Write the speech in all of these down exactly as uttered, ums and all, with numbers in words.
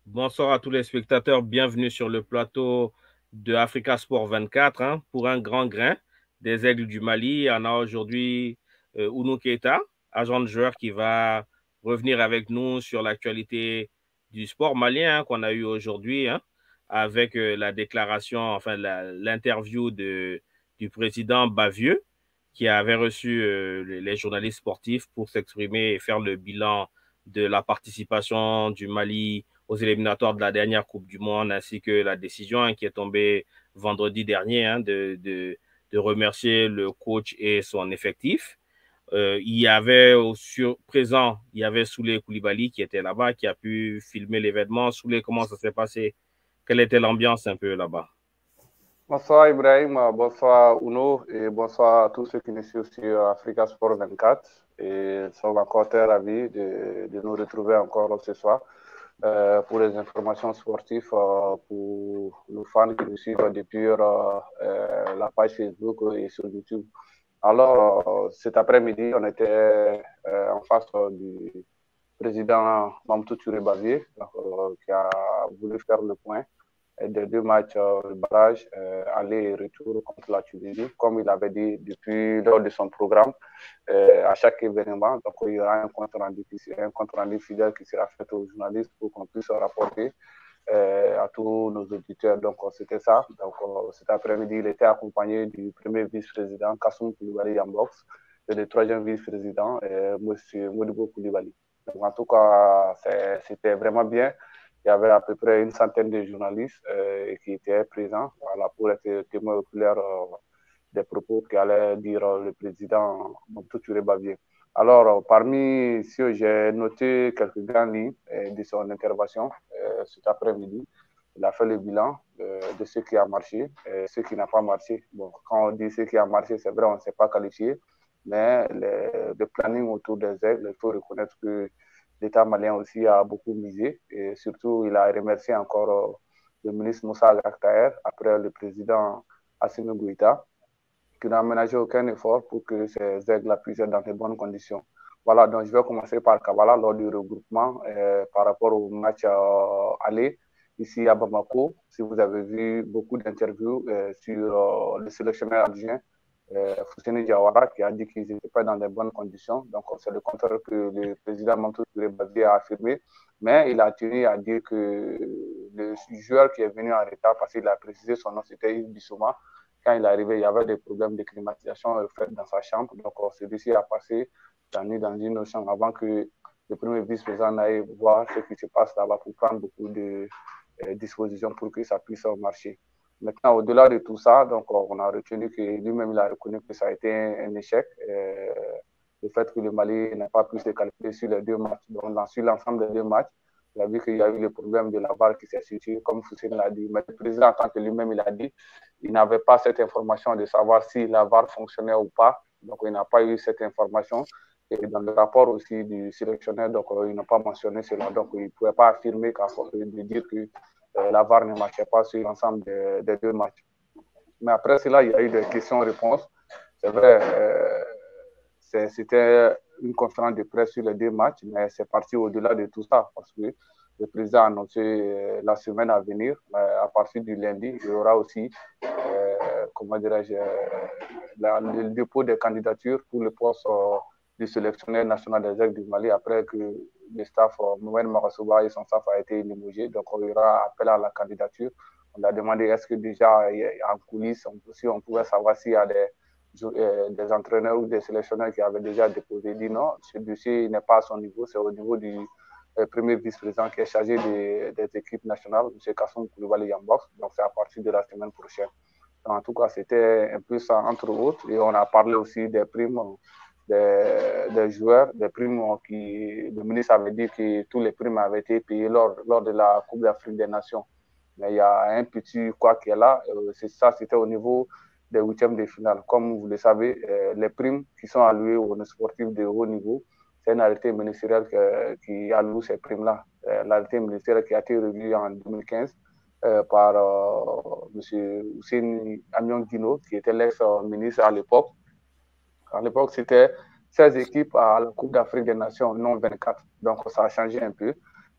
Bonsoir à tous les spectateurs, bienvenue sur le plateau de Africa Sport vingt-quatre hein, pour un grand grain des Aigles du Mali. On a aujourd'hui euh, Ounou Keita, agent de joueur qui va revenir avec nous sur l'actualité du sport malien hein, qu'on a eu aujourd'hui hein, avec euh, la déclaration, enfin l'interview de du président Bavieux qui avait reçu euh, les journalistes sportifs pour s'exprimer et faire le bilan de la participation du Mali aux éliminatoires de la dernière Coupe du Monde, ainsi que la décision hein, qui est tombée vendredi dernier hein, de, de, de remercier le coach et son effectif. Euh, il y avait au sur, présent, il y avait Souley Koulibaly qui était là-bas, qui a pu filmer l'événement. Souley, comment ça s'est passé? Quelle était l'ambiance un peu là-bas? Bonsoir Ibrahim, bonsoir Uno et bonsoir à tous ceux qui nous suivent sur Africa Sport vingt-quatre. Et nous sommes encore très ravis de, de nous retrouver encore ce soir euh, pour les informations sportives euh, pour nos fans qui nous suivent depuis euh, euh, la page Facebook et sur YouTube. Alors, euh, cet après-midi, on était euh, en face euh, du président Mamtou Touré Bavier euh, qui a voulu faire le point des deux matchs de barrage, euh, aller et retour contre la Tunisie, comme il avait dit depuis lors de son programme, euh, à chaque événement. Donc, il y aura un compte rendu, un compte rendu fidèle qui sera fait aux journalistes pour qu'on puisse rapporter euh, à tous nos auditeurs. Donc, c'était ça. Donc, euh, cet après-midi, il était accompagné du premier vice-président, Kassoum Koulibaly Yambox, et du troisième vice-président, euh, M. Modibo Koulibaly. Donc, en tout cas, c'était vraiment bien. Il y avait à peu près une centaine de journalistes euh, qui étaient présents voilà, pour être témoins oculaires euh, des propos qu'allait dire euh, le président Mobutu Touré Bavier. Alors, euh, parmi ceux, j'ai noté quelques grandes lignes euh, de son intervention euh, cet après-midi. Il a fait le bilan euh, de ce qui a marché et ce qui n'a pas marché. Bon, quand on dit ce qui a marché, c'est vrai, on ne s'est pas qualifié, mais le, le planning autour des aigles, il faut reconnaître que l'État malien aussi a beaucoup misé et surtout, il a remercié encore euh, le ministre Moussa Aghtaer après le président Assimi Goïta qui n'a aménagé aucun effort pour que ces aigles puissent être dans de bonnes conditions. Voilà, donc je vais commencer par Kabbalah lors du regroupement euh, par rapport au match euh, aller ici à Bamako. Si vous avez vu beaucoup d'interviews euh, sur euh, le sélectionneur adjoint euh, Fousseni Diawara qui a dit qu'ils n'étaient pas dans de bonnes conditions. Donc, c'est le contraire que le président Mantou Touré a affirmé. Mais il a tenu à dire que le joueur qui est venu en retard, parce qu'il a précisé son nom, c'était Yves Bissouma. Quand il est arrivé, il y avait des problèmes de climatisation dans sa chambre. Donc, celui-ci a passé la nuit dans une autre chambre avant que le premier vice-président n'aille voir ce qui se passe là-bas pour prendre beaucoup de euh, dispositions pour que ça puisse marcher. Maintenant, au-delà de tout ça, donc, on a retenu que lui-même, il a reconnu que ça a été un, un échec. Euh, le fait que le Mali n'a pas pu se qualifier sur les deux matchs. Donc, dans, sur l'ensemble des deux matchs, il a vu qu'il y a eu le problème de la V A R qui s'est situé, comme Foussine l'a dit. Mais le président, en tant que lui-même, il a dit, il n'avait pas cette information de savoir si la V A R fonctionnait ou pas. Donc, il n'a pas eu cette information. Et dans le rapport aussi du sélectionneur, donc, il n'a pas mentionné cela. Donc, il ne pouvait pas affirmer, de dire que euh, la V A R ne marchait pas sur l'ensemble des, des deux matchs. Mais après cela, il y a eu des questions-réponses. C'est vrai, euh, c'était une conférence de presse sur les deux matchs, mais c'est parti au-delà de tout ça parce que le président a annoncé euh, la semaine à venir, euh, à partir du lundi, il y aura aussi, euh, comment dirais-je, euh, la, le dépôt des candidatures pour le poste euh, du sélectionneur national des aigles du Mali après que le staff, euh, Mohamed Marassouba et son staff a été limogé. Donc, il y aura appel à la candidature. On a demandé est-ce que déjà en coulisses, si on pouvait savoir s'il y a des des entraîneurs ou des sélectionneurs qui avaient déjà déposé. Il dit non, ce dossier n'est pas à son niveau, c'est au niveau du euh, premier vice-président qui est chargé des, des équipes nationales, M. Kassoum Koulibaly Yambox. Donc c'est à partir de la semaine prochaine. Donc, en tout cas, c'était un peu ça, entre autres. Et on a parlé aussi des primes des, des joueurs, des primes qui, le ministre avait dit que tous les primes avaient été payés lors, lors de la Coupe d'Afrique des Nations. Mais il y a un petit quoi qui est là, c'est ça, c'était au niveau des huitièmes de finale. Comme vous le savez, euh, les primes qui sont allouées aux sportifs de haut niveau, c'est un arrêté ministériel que, qui alloue ces primes-là. Euh, l'arrêté ministériel qui a été revu en deux mille quinze euh, par euh, M. Hussein Amion Guino, qui était l'ex-ministre à l'époque. À l'époque, c'était seize équipes à la Coupe d'Afrique des Nations, non vingt-quatre. Donc, ça a changé un peu.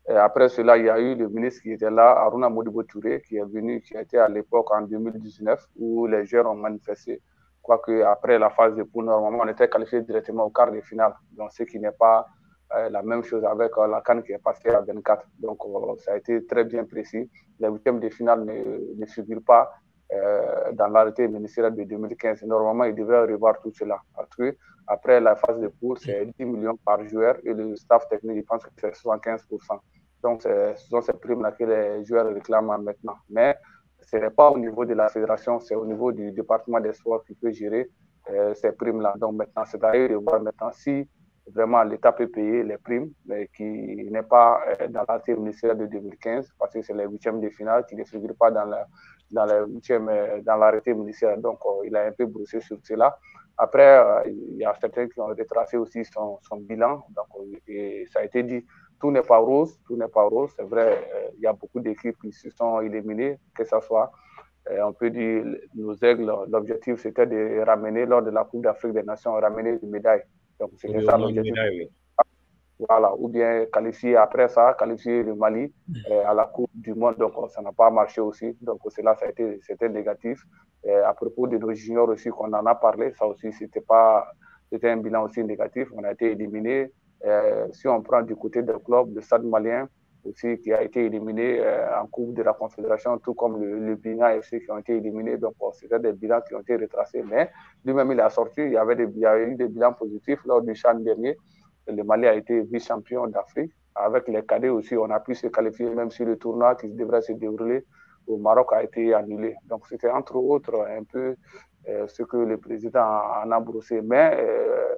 Et après cela, il y a eu le ministre qui était là, Aruna Modibo Touré, qui est venu, qui était à l'époque en deux mille dix-neuf, où les joueurs ont manifesté. Quoique après la phase de poule, normalement, on était qualifié directement au quart de finale. Donc, ce qui n'est pas euh, la même chose avec euh, la CAN qui est passée à vingt-quatre. Donc, euh, ça a été très bien précis. Les huitièmes de finale ne, ne figurent pas euh, dans l'arrêté ministériel de deux mille quinze. Normalement, ils devraient revoir tout cela. Parce que après la phase de poule, c'est dix millions par joueur et le staff technique, je pense que c'est soixante-quinze pour cent. Donc, ce sont ces primes-là que les joueurs réclament maintenant. Mais ce n'est pas au niveau de la fédération, c'est au niveau du département des sports qui peut gérer euh, ces primes-là. Donc, maintenant, c'est à eux de voir maintenant si vraiment l'État peut payer les primes, mais qui n'est pas euh, dans l'arrêté ministériel de deux mille quinze, parce que c'est les huitièmes de finale qui ne figurent pas dans la, dans les huitièmes, euh, dans l'arrêté ministériel. Donc, euh, il a un peu broussé sur cela. Après, euh, il y a certains qui ont retracé aussi son, son bilan. Donc, et ça a été dit, tout n'est pas rose, tout n'est pas rose. C'est vrai, euh, il y a beaucoup d'équipes qui se sont éliminées, que ce soit, euh, on peut dire, nos aigles, l'objectif c'était de ramener, lors de la Coupe d'Afrique des Nations, ramener des médailles. Donc, c'était Oui, ça l'objectif. Oui. Voilà, ou bien qualifier après ça, qualifier le Mali euh, à la Coupe du Monde. Donc, ça n'a pas marché aussi. Donc, cela, ça a été, c'était négatif. Et à propos de nos juniors aussi, qu'on en a parlé, ça aussi, c'était pas, c'était un bilan aussi négatif. On a été éliminé. Euh, si on prend du côté des clubs, le Stade malien aussi, qui a été éliminé euh, en Coupe de la Confédération, tout comme le, le Bina F C qui ont été éliminés. Donc, bon, c'était des bilans qui ont été retracés. Mais lui-même, il a sorti. Il y avait des, il y a eu des bilans positifs lors du CHAN dernier. Le Mali a été vice-champion d'Afrique. Avec les cadets aussi, on a pu se qualifier même si le tournoi qui devrait se dérouler au Maroc a été annulé. Donc, c'était entre autres un peu euh, ce que le président en a brossé. Mais euh,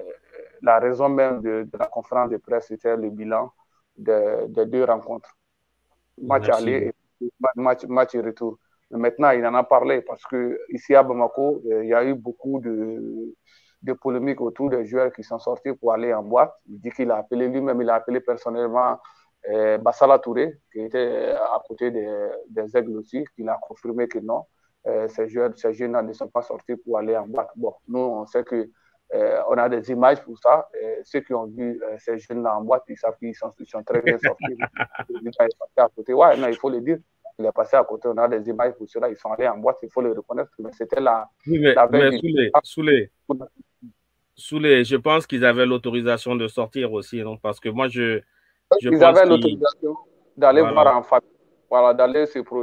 la raison même de, de, la conférence de presse, c'était le bilan des de deux rencontres. Match Merci. aller et match, match retour. Mais maintenant, il en a parlé parce qu'ici à Bamako, il y a eu beaucoup de, de polémiques autour des joueurs qui sont sortis pour aller en boîte. Il dit qu'il a appelé lui-même, il a appelé personnellement euh, Bassala Touré, qui était à côté des, des Aigles aussi, qui a confirmé que non, euh, ces joueurs, ces jeunes ne sont pas sortis pour aller en boîte. Bon, nous, on sait que euh, on a des images pour ça. Et ceux qui ont vu euh, ces jeunes-là en boîte, ils savent qu'ils sont, ils sont très bien sortis. Il est passé à côté. Ouais, non, il faut le dire. Il est passé à côté. On a des images pour cela. Ils sont allés en boîte. Il faut le reconnaître. Mais c'était la, oui, mais, la mais Soulé, Soulé, Soulé, je pense qu'ils avaient l'autorisation de sortir aussi, non? Parce que moi, je, je ils pense avaient qu'ils... l'autorisation d'aller voilà. voir en famille. Voilà, d'aller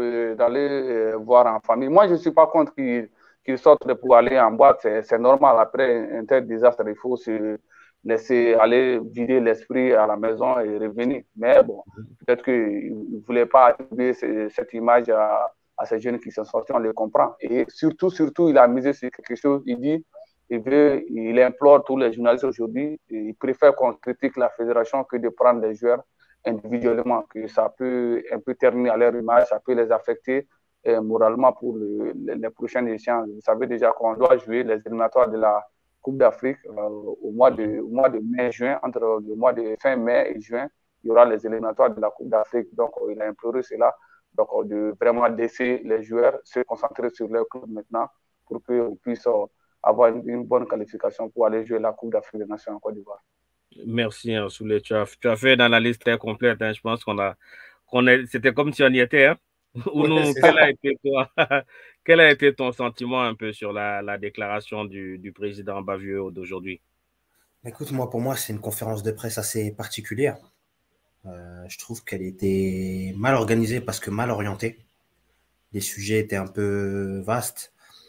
euh, voir en famille. Moi, je ne suis pas contre qu'ils qu'ils sortent pour aller en boîte. C'est normal. Après un tel désastre, il faut se laisser aller vider l'esprit à la maison et revenir. Mais bon, peut-être qu'ils ne voulaient pas attribuer cette image à, à ces jeunes qui sont sortis, on les comprend. Et surtout, surtout, il a misé sur quelque chose. Il dit, il, veut, il implore tous les journalistes aujourd'hui, il préfère qu'on critique la fédération que de prendre les joueurs individuellement, que ça peut un peu terminer à leur image, ça peut les affecter euh, moralement pour le, les, les prochaines échéances. Vous savez déjà qu'on doit jouer les éliminatoires de la Coupe d'Afrique euh, au, mois de, au mois de mai-juin, entre le mois de fin mai et juin, il y aura les éliminatoires de la Coupe d'Afrique. Donc, euh, il a imploré cela, donc euh, de vraiment laisser les joueurs se concentrer sur leur club maintenant pour qu'on puisse euh, avoir une, une bonne qualification pour aller jouer la Coupe d'Afrique des Nations en Côte d'Ivoire. Merci, hein, Soulé. Tu as, tu as fait une analyse très complète. Hein. Je pense qu'on a, qu'on est, c'était comme si on y était. Hein. Ou nous, quel a été toi, quel a été ton sentiment un peu sur la, la déclaration du, du président Bavieux d'aujourd'hui? Écoute, moi, pour moi, c'est une conférence de presse assez particulière. Euh, je trouve qu'elle était mal organisée parce que mal orientée. Les sujets étaient un peu vastes.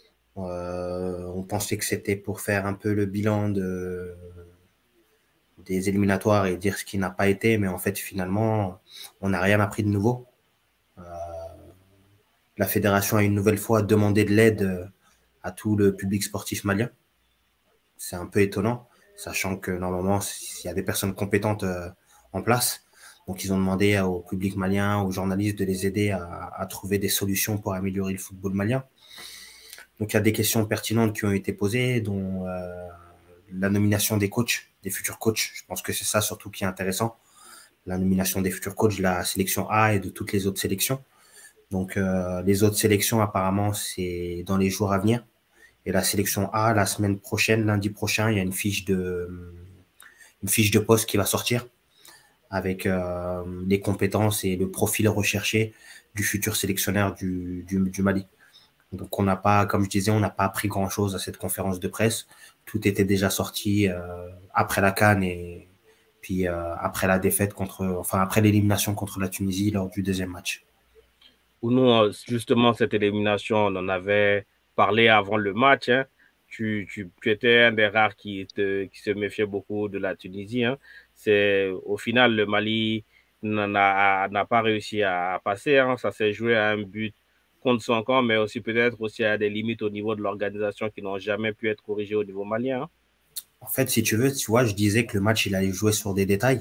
Euh, on pensait que c'était pour faire un peu le bilan de des éliminatoires et dire ce qui n'a pas été, mais en fait, finalement, on n'a rien appris de nouveau. Euh, la fédération a une nouvelle fois demandé de l'aide à tout le public sportif malien. C'est un peu étonnant, sachant que normalement, il y a des personnes compétentes euh, en place. Donc, ils ont demandé au public malien, aux journalistes de les aider à, à trouver des solutions pour améliorer le football malien. Donc, il y a des questions pertinentes qui ont été posées, dont euh, la nomination des coachs, des futurs coachs. Je pense que c'est ça surtout qui est intéressant. La nomination des futurs coachs de la sélection A et de toutes les autres sélections. Donc, euh, les autres sélections, apparemment, c'est dans les jours à venir. Et la sélection A, la semaine prochaine, lundi prochain, il y a une fiche de, une fiche de poste qui va sortir avec euh, les compétences et le profil recherché du futur sélectionneur du, du, du Mali. Donc on n'a pas, comme je disais, on n'a pas appris grand-chose à cette conférence de presse. Tout était déjà sorti euh, après la CAN et puis euh, après la défaite contre, enfin après l'élimination contre la Tunisie lors du deuxième match. Ou nous, justement, cette élimination, on en avait parlé avant le match. Hein. Tu, tu, tu étais un des rares qui, te, qui se méfiait beaucoup de la Tunisie. Hein. C'est, au final, le Mali n'a n'a pas réussi à passer. Hein. Ça s'est joué à un but contre son camp, mais aussi peut-être aussi à des limites au niveau de l'organisation qui n'ont jamais pu être corrigées au niveau malien. Hein. En fait, si tu veux, tu vois, je disais que le match, il allait jouer sur des détails.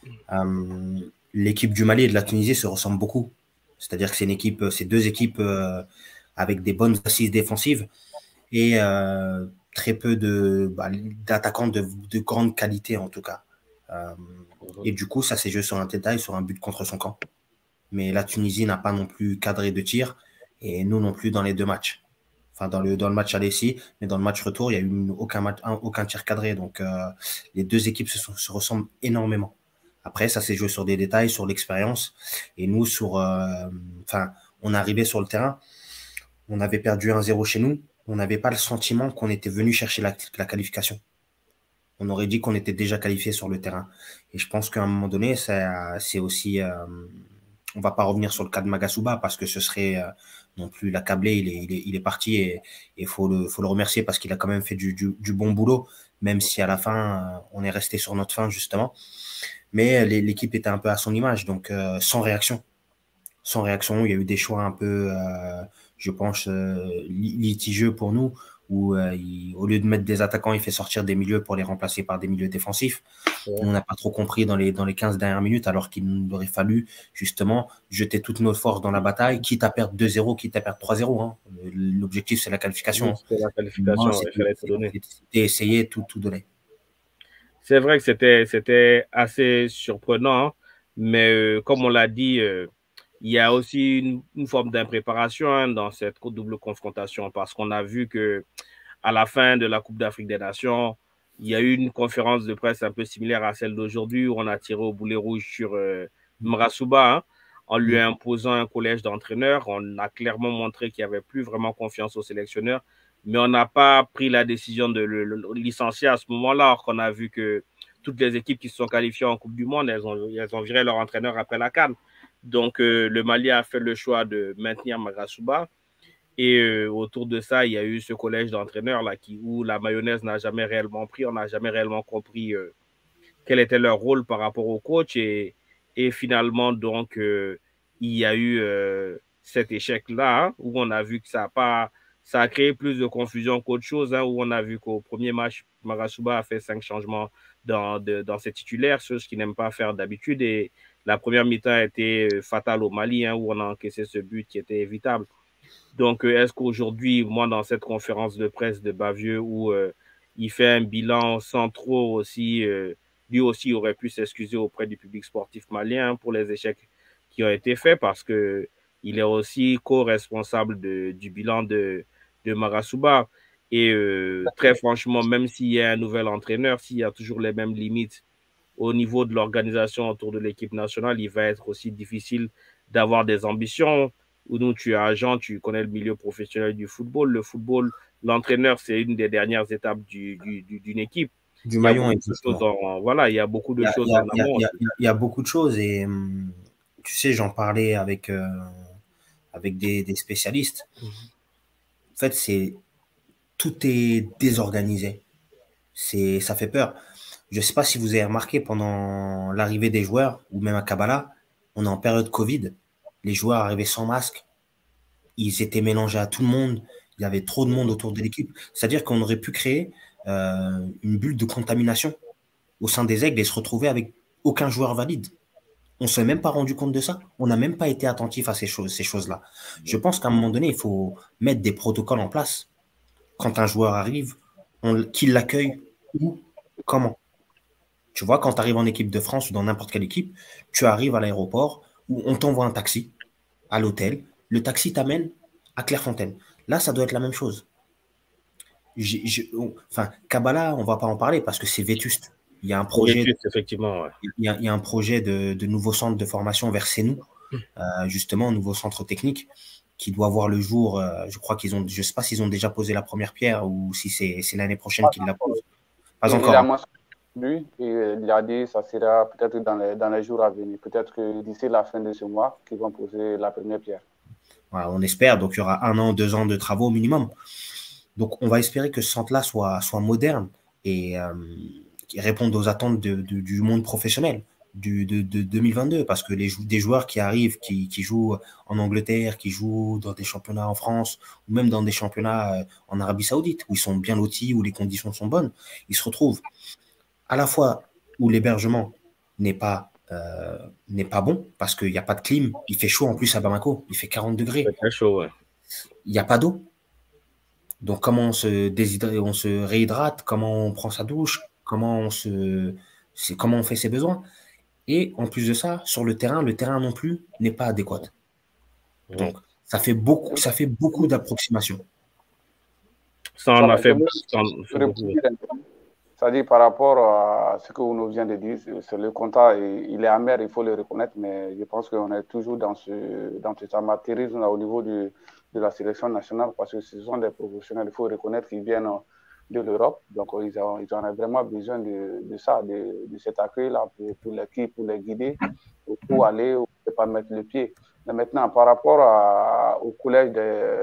Euh, l'équipe du Mali et de la Tunisie se ressemblent beaucoup. C'est-à-dire que c'est une équipe, c'est deux équipes euh, avec des bonnes assises défensives et euh, très peu de bah, d'attaquants de, de grande qualité en tout cas. Euh, et du coup, ça s'est joué sur un détail, sur un but contre son camp. Mais la Tunisie n'a pas non plus cadré de tir et nous non plus dans les deux matchs. Enfin, dans le, dans le match aller ici, mais dans le match retour, il n'y a eu aucun, match, aucun tir cadré. Donc, euh, les deux équipes se, se ressemblent énormément. Après, ça s'est joué sur des détails, sur l'expérience. Et nous, sur, euh, enfin, on est arrivé sur le terrain, on avait perdu un zéro chez nous. On n'avait pas le sentiment qu'on était venu chercher la, la qualification. On aurait dit qu'on était déjà qualifié sur le terrain. Et je pense qu'à un moment donné, c'est aussi... Euh, on va pas revenir sur le cas de Magasuba parce que ce serait euh, non plus l'accabler. Il est, il est, il est parti et il faut le, faut le remercier parce qu'il a quand même fait du, du, du bon boulot, même si à la fin, euh, on est resté sur notre fin, justement. Mais l'équipe était un peu à son image, donc euh, sans réaction. Sans réaction, il y a eu des choix un peu, euh, je pense, euh, litigieux pour nous, où euh, il, au lieu de mettre des attaquants, il fait sortir des milieux pour les remplacer par des milieux défensifs. Ouais. On n'a pas trop compris dans les, dans les quinze dernières minutes, alors qu'il nous aurait fallu justement jeter toutes nos forces dans la bataille, quitte à perdre deux zéro, quitte à perdre trois zéro. Hein. L'objectif, c'est la qualification. Oui, c'était la qualification, il fallait tout donner. C'était essayer tout, tout donner. C'est vrai que c'était c'était assez surprenant, hein, mais euh, comme on l'a dit, euh, il y a aussi une, une forme d'impréparation hein, dans cette double confrontation parce qu'on a vu que à la fin de la Coupe d'Afrique des Nations, il y a eu une conférence de presse un peu similaire à celle d'aujourd'hui où on a tiré au boulet rouge sur euh, Mrasuba hein, en lui imposant un collège d'entraîneurs. On a clairement montré qu'il n'y avait plus vraiment confiance au sélectionneur, mais on n'a pas pris la décision de le, le licencier à ce moment-là, alors qu'on a vu que toutes les équipes qui se sont qualifiées en Coupe du Monde, elles ont, elles ont viré leur entraîneur après la CAN. Donc, euh, le Mali a fait le choix de maintenir Mrasuba. Et euh, autour de ça, il y a eu ce collège d'entraîneurs là qui, où la mayonnaise n'a jamais réellement pris, on n'a jamais réellement compris euh, quel était leur rôle par rapport au coach. Et, et finalement, donc, euh, il y a eu euh, cet échec-là hein, où on a vu que ça a, pas, ça a créé plus de confusion qu'autre chose, hein, où on a vu qu'au premier match, Mrasuba a fait cinq changements dans, de, dans ses titulaires, chose qu'il n'aime pas faire d'habitude. Et la première mi-temps a été fatale au Mali, hein, où on a encaissé ce but qui était évitable. Donc, est-ce qu'aujourd'hui, moi, dans cette conférence de presse de Bavieux, où euh, il fait un bilan sans trop aussi, euh, lui aussi aurait pu s'excuser auprès du public sportif malien pour les échecs qui ont été faits, parce que il est aussi co-responsable du bilan de, de Mrasuba. Et euh, très franchement, même s'il y a un nouvel entraîneur, s'il y a toujours les mêmes limites au niveau de l'organisation autour de l'équipe nationale, il va être aussi difficile d'avoir des ambitions. Où nous, tu es agent, tu connais le milieu professionnel du football. Le football, l'entraîneur, c'est une des dernières étapes du, du, du, d'une équipe. Du maillon. Il y a en, voilà, il y a beaucoup de il y a, choses il y a, en amont. Il y, a, il y a beaucoup de choses et tu sais, j'en parlais avec, euh, avec des, des spécialistes. Mmh. En fait, c'est tout est désorganisé. C'est, ça fait peur. Je ne sais pas si vous avez remarqué pendant l'arrivée des joueurs ou même à Kabbalah, on est en période Covid. Les joueurs arrivaient sans masque. Ils étaient mélangés à tout le monde. Il y avait trop de monde autour de l'équipe. C'est-à-dire qu'on aurait pu créer euh, une bulle de contamination au sein des Aigles et se retrouver avec aucun joueur valide. On ne s'est même pas rendu compte de ça. On n'a même pas été attentif à ces choses, ces choses-là. Je pense qu'à un moment donné, il faut mettre des protocoles en place. Quand un joueur arrive, qu'il l'accueille où, comment. Tu vois, quand tu arrives en équipe de France ou dans n'importe quelle équipe, tu arrives à l'aéroport où on t'envoie un taxi à l'hôtel. Le taxi t'amène à Clairefontaine. Là, ça doit être la même chose. J'ai, j'ai, enfin, Kabbalah, on ne va pas en parler parce que c'est vétuste. Il y a un projet, effectivement, ouais. il y a, il y a un projet de, de nouveau centre de formation vers Sénou, euh, justement, un nouveau centre technique qui doit voir le jour. Euh, je crois qu'ils ont, je sais pas s'ils ont déjà posé la première pierre ou si c'est c'est l'année prochaine qu'ils la posent. Pas Et encore. Il a mentionné lui, et il a dit que ça sera peut-être dans les, dans les jours à venir. Peut-être que d'ici la fin de ce mois, qu'ils vont poser la première pierre. Voilà, on espère. Donc, il y aura un an, deux ans de travaux au minimum. Donc, on va espérer que ce centre-là soit, soit moderne et euh, qui réponde aux attentes de, de, du monde professionnel du, de, de deux mille vingt-deux. Parce que les, des joueurs qui arrivent, qui, qui jouent en Angleterre, qui jouent dans des championnats en France ou même dans des championnats en Arabie Saoudite, où ils sont bien lotis, où les conditions sont bonnes, ils se retrouvent à la fois où l'hébergement n'est pas, euh, n'est pas bon, parce qu'il n'y a pas de clim, il fait chaud en plus à Bamako, il fait quarante degrés. C'est très chaud, ouais. Il n'y a pas d'eau. Donc, comment on se déshydrate, on se réhydrate, comment on prend sa douche, comment on se, c'est comment on fait ses besoins. Et en plus de ça, sur le terrain, le terrain non plus n'est pas adéquat. Donc, ça fait beaucoup, ça fait beaucoup d'approximations. Ça en a fait, ça en fait beaucoup. C'est-à-dire par rapport à ce que vous vient de dire, c'est le contrat, il est amer, il faut le reconnaître, mais je pense qu'on est toujours dans ce, dans ce amateurisme au niveau du, de la sélection nationale, parce que ce sont des professionnels, il faut reconnaître qu'ils viennent de l'Europe, donc ils ont, ils ont vraiment besoin de, de ça, de, de cet accueil-là pour, pour, les, pour les guider, pour aller, ou ne pas mettre le pied. Mais maintenant, par rapport à, au collège des,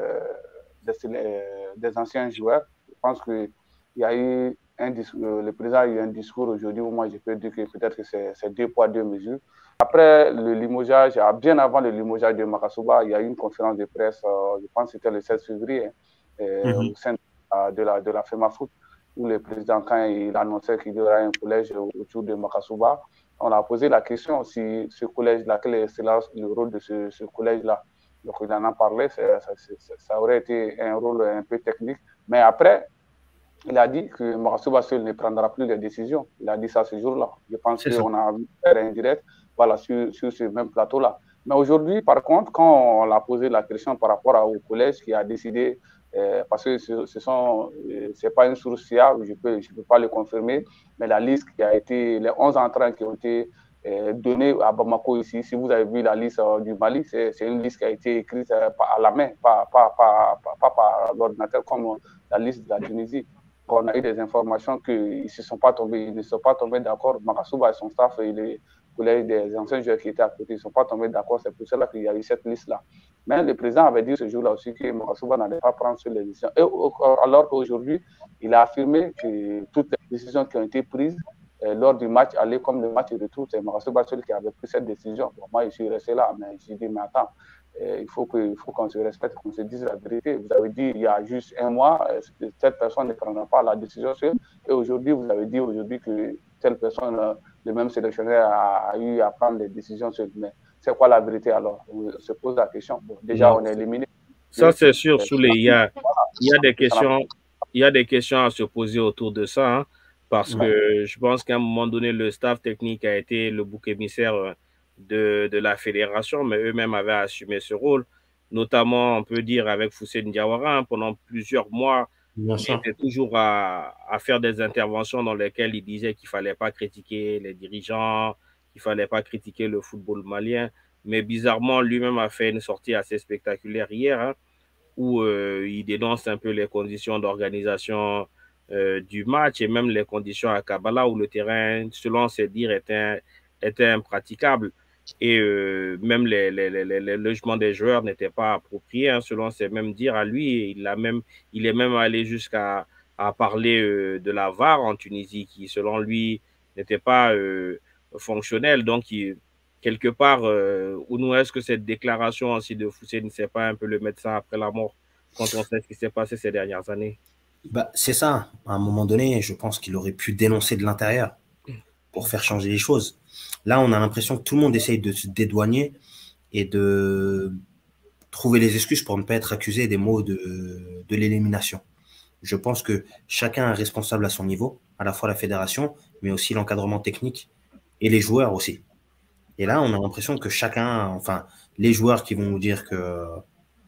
des, des anciens joueurs, je pense qu'il y a eu un discours, le président a eu un discours aujourd'hui où moi je peux dire que peut-être que c'est deux poids, deux mesures. Après le limogeage, bien avant le limogeage de Makasuba, il y a eu une conférence de presse, euh, je pense que c'était le sept février, euh, mm-hmm. au sein de la, de la FEMAFOOT, où le président, quand il annonçait qu'il y aura un collège autour de Makasuba, on a posé la question si ce collège-là, quel est le rôle de ce, ce collège-là. Donc il en a parlé, ça, ça, ça aurait été un rôle un peu technique, mais après, il a dit que Makasuba seul ne prendra plus les décisions. Il a dit ça ce jour-là. Je pense qu'on a vu faire un direct voilà, sur, sur ce même plateau-là. Mais aujourd'hui, par contre, quand on a posé la question par rapport au collège qui a décidé, euh, parce que ce, ce sont, euh, c'est pas une source fiable, je peux, je peux pas le confirmer, mais la liste qui a été, les onze entrants qui ont été euh, donnés à Bamako ici, si vous avez vu la liste euh, du Mali, c'est une liste qui a été écrite euh, à la main, pas, pas, pas, pas, pas par l'ordinateur comme la liste de la Tunisie. On a eu des informations qu'ils ne se sont pas tombés, ils ne sont pas tombés d'accord. Makasuba et son staff et les collègues des anciens joueurs qui étaient à côté, ils ne sont pas tombés d'accord. C'est pour cela qu'il y a eu cette liste-là. Mais le président avait dit ce jour-là aussi que Makasuba n'allait pas prendre sur les décisions. Et alors qu'aujourd'hui, il a affirmé que toutes les décisions qui ont été prises euh, lors du match aller comme le match de retour, c'est Makasuba seul qui avait pris cette décision. Bon, moi, je suis resté là, mais j'ai dit, mais attends, euh, il faut qu'on qu se respecte, qu'on se dise la vérité. Vous avez dit il y a juste un mois, euh, cette personne ne prendra pas la décision seule. Et aujourd'hui, vous avez dit aujourd'hui que telle personne, euh, le même sélectionneur, a, a eu à prendre des décisions seule. Mais c'est quoi la vérité alors? On se pose la question. Bon, déjà, non. on est éliminé. Ça, c'est sûr, Souley. Il y a, il y a des questions. Il y a des questions à se poser autour de ça, hein, parce ouais. que je pense qu'à un moment donné, le staff technique a été le bouc émissaire de, de la fédération, mais eux-mêmes avaient assumé ce rôle, notamment, on peut dire, avec Fousseyni Diawara, hein, pendant plusieurs mois, Bien il était toujours à, à faire des interventions dans lesquelles il disait qu'il ne fallait pas critiquer les dirigeants, qu'il ne fallait pas critiquer le football malien, mais bizarrement, lui-même a fait une sortie assez spectaculaire hier, hein, où euh, il dénonce un peu les conditions d'organisation euh, du match et même les conditions à Kabbalah où le terrain, selon ses dires, était, était impraticable. Et euh, même les, les, les, les logements des joueurs n'étaient pas appropriés, hein, selon ses mêmes dires à lui. Il, a même, il est même allé jusqu'à à parler euh, de la V A R en Tunisie, qui, selon lui, n'était pas euh, fonctionnelle. Donc, il, quelque part, euh, ou est-ce que cette déclaration aussi de Fousseyni ne sait pas un peu le médecin après la mort quand on sait ce qui s'est passé ces dernières années? Bah, c'est ça. À un moment donné, je pense qu'il aurait pu dénoncer de l'intérieur pour faire changer les choses. Là, on a l'impression que tout le monde essaye de se dédouaner et de trouver les excuses pour ne pas être accusé des maux de, de l'élimination. Je pense que chacun est responsable à son niveau, à la fois la fédération, mais aussi l'encadrement technique et les joueurs aussi. Et là, on a l'impression que chacun, enfin, les joueurs qui vont nous dire que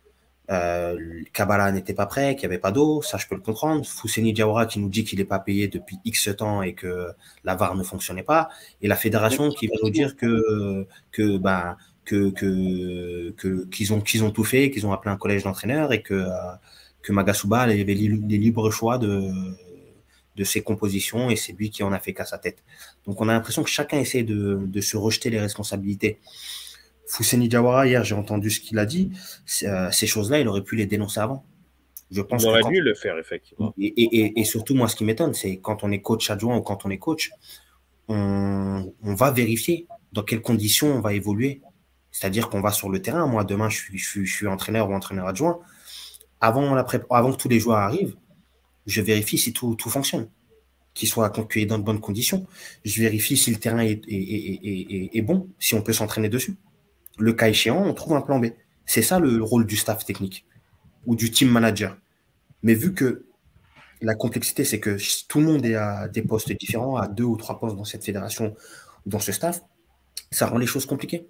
Euh, Kabbalah n'était pas prêt, qu'il n'y avait pas d'eau, ça je peux le comprendre. Fousseni Diawara qui nous dit qu'il n'est pas payé depuis X temps et que la V A R ne fonctionnait pas. Et la fédération qui va nous dire que, que, bah, que, que, que, qu'ils ont, qu'ils ont tout fait, qu'ils ont appelé un collège d'entraîneurs et que, euh, que Magasuba avait les, les libres choix de, de ses compositions et c'est lui qui en a fait qu'à sa tête. Donc on a l'impression que chacun essaie de, de se rejeter les responsabilités. Fousseni Diawara, hier, j'ai entendu ce qu'il a dit. Euh, ces choses-là, il aurait pu les dénoncer avant. Je pense il aurait que quand... dû le faire, effectivement. Et, et, et surtout, moi, ce qui m'étonne, c'est quand on est coach adjoint ou quand on est coach, on, on va vérifier dans quelles conditions on va évoluer. C'est-à-dire qu'on va sur le terrain. Moi, demain, je suis, je suis, je suis entraîneur ou entraîneur adjoint. Avant, la pré... avant que tous les joueurs arrivent, je vérifie si tout, tout fonctionne, qu'il soit qu'il est dans de bonnes conditions. Je vérifie si le terrain est, est, est, est, est bon, si on peut s'entraîner dessus. Le cas échéant, on trouve un plan B. C'est ça le rôle du staff technique ou du team manager. Mais vu que la complexité, c'est que tout le monde est à des postes différents, à deux ou trois postes dans cette fédération ou dans ce staff, ça rend les choses compliquées.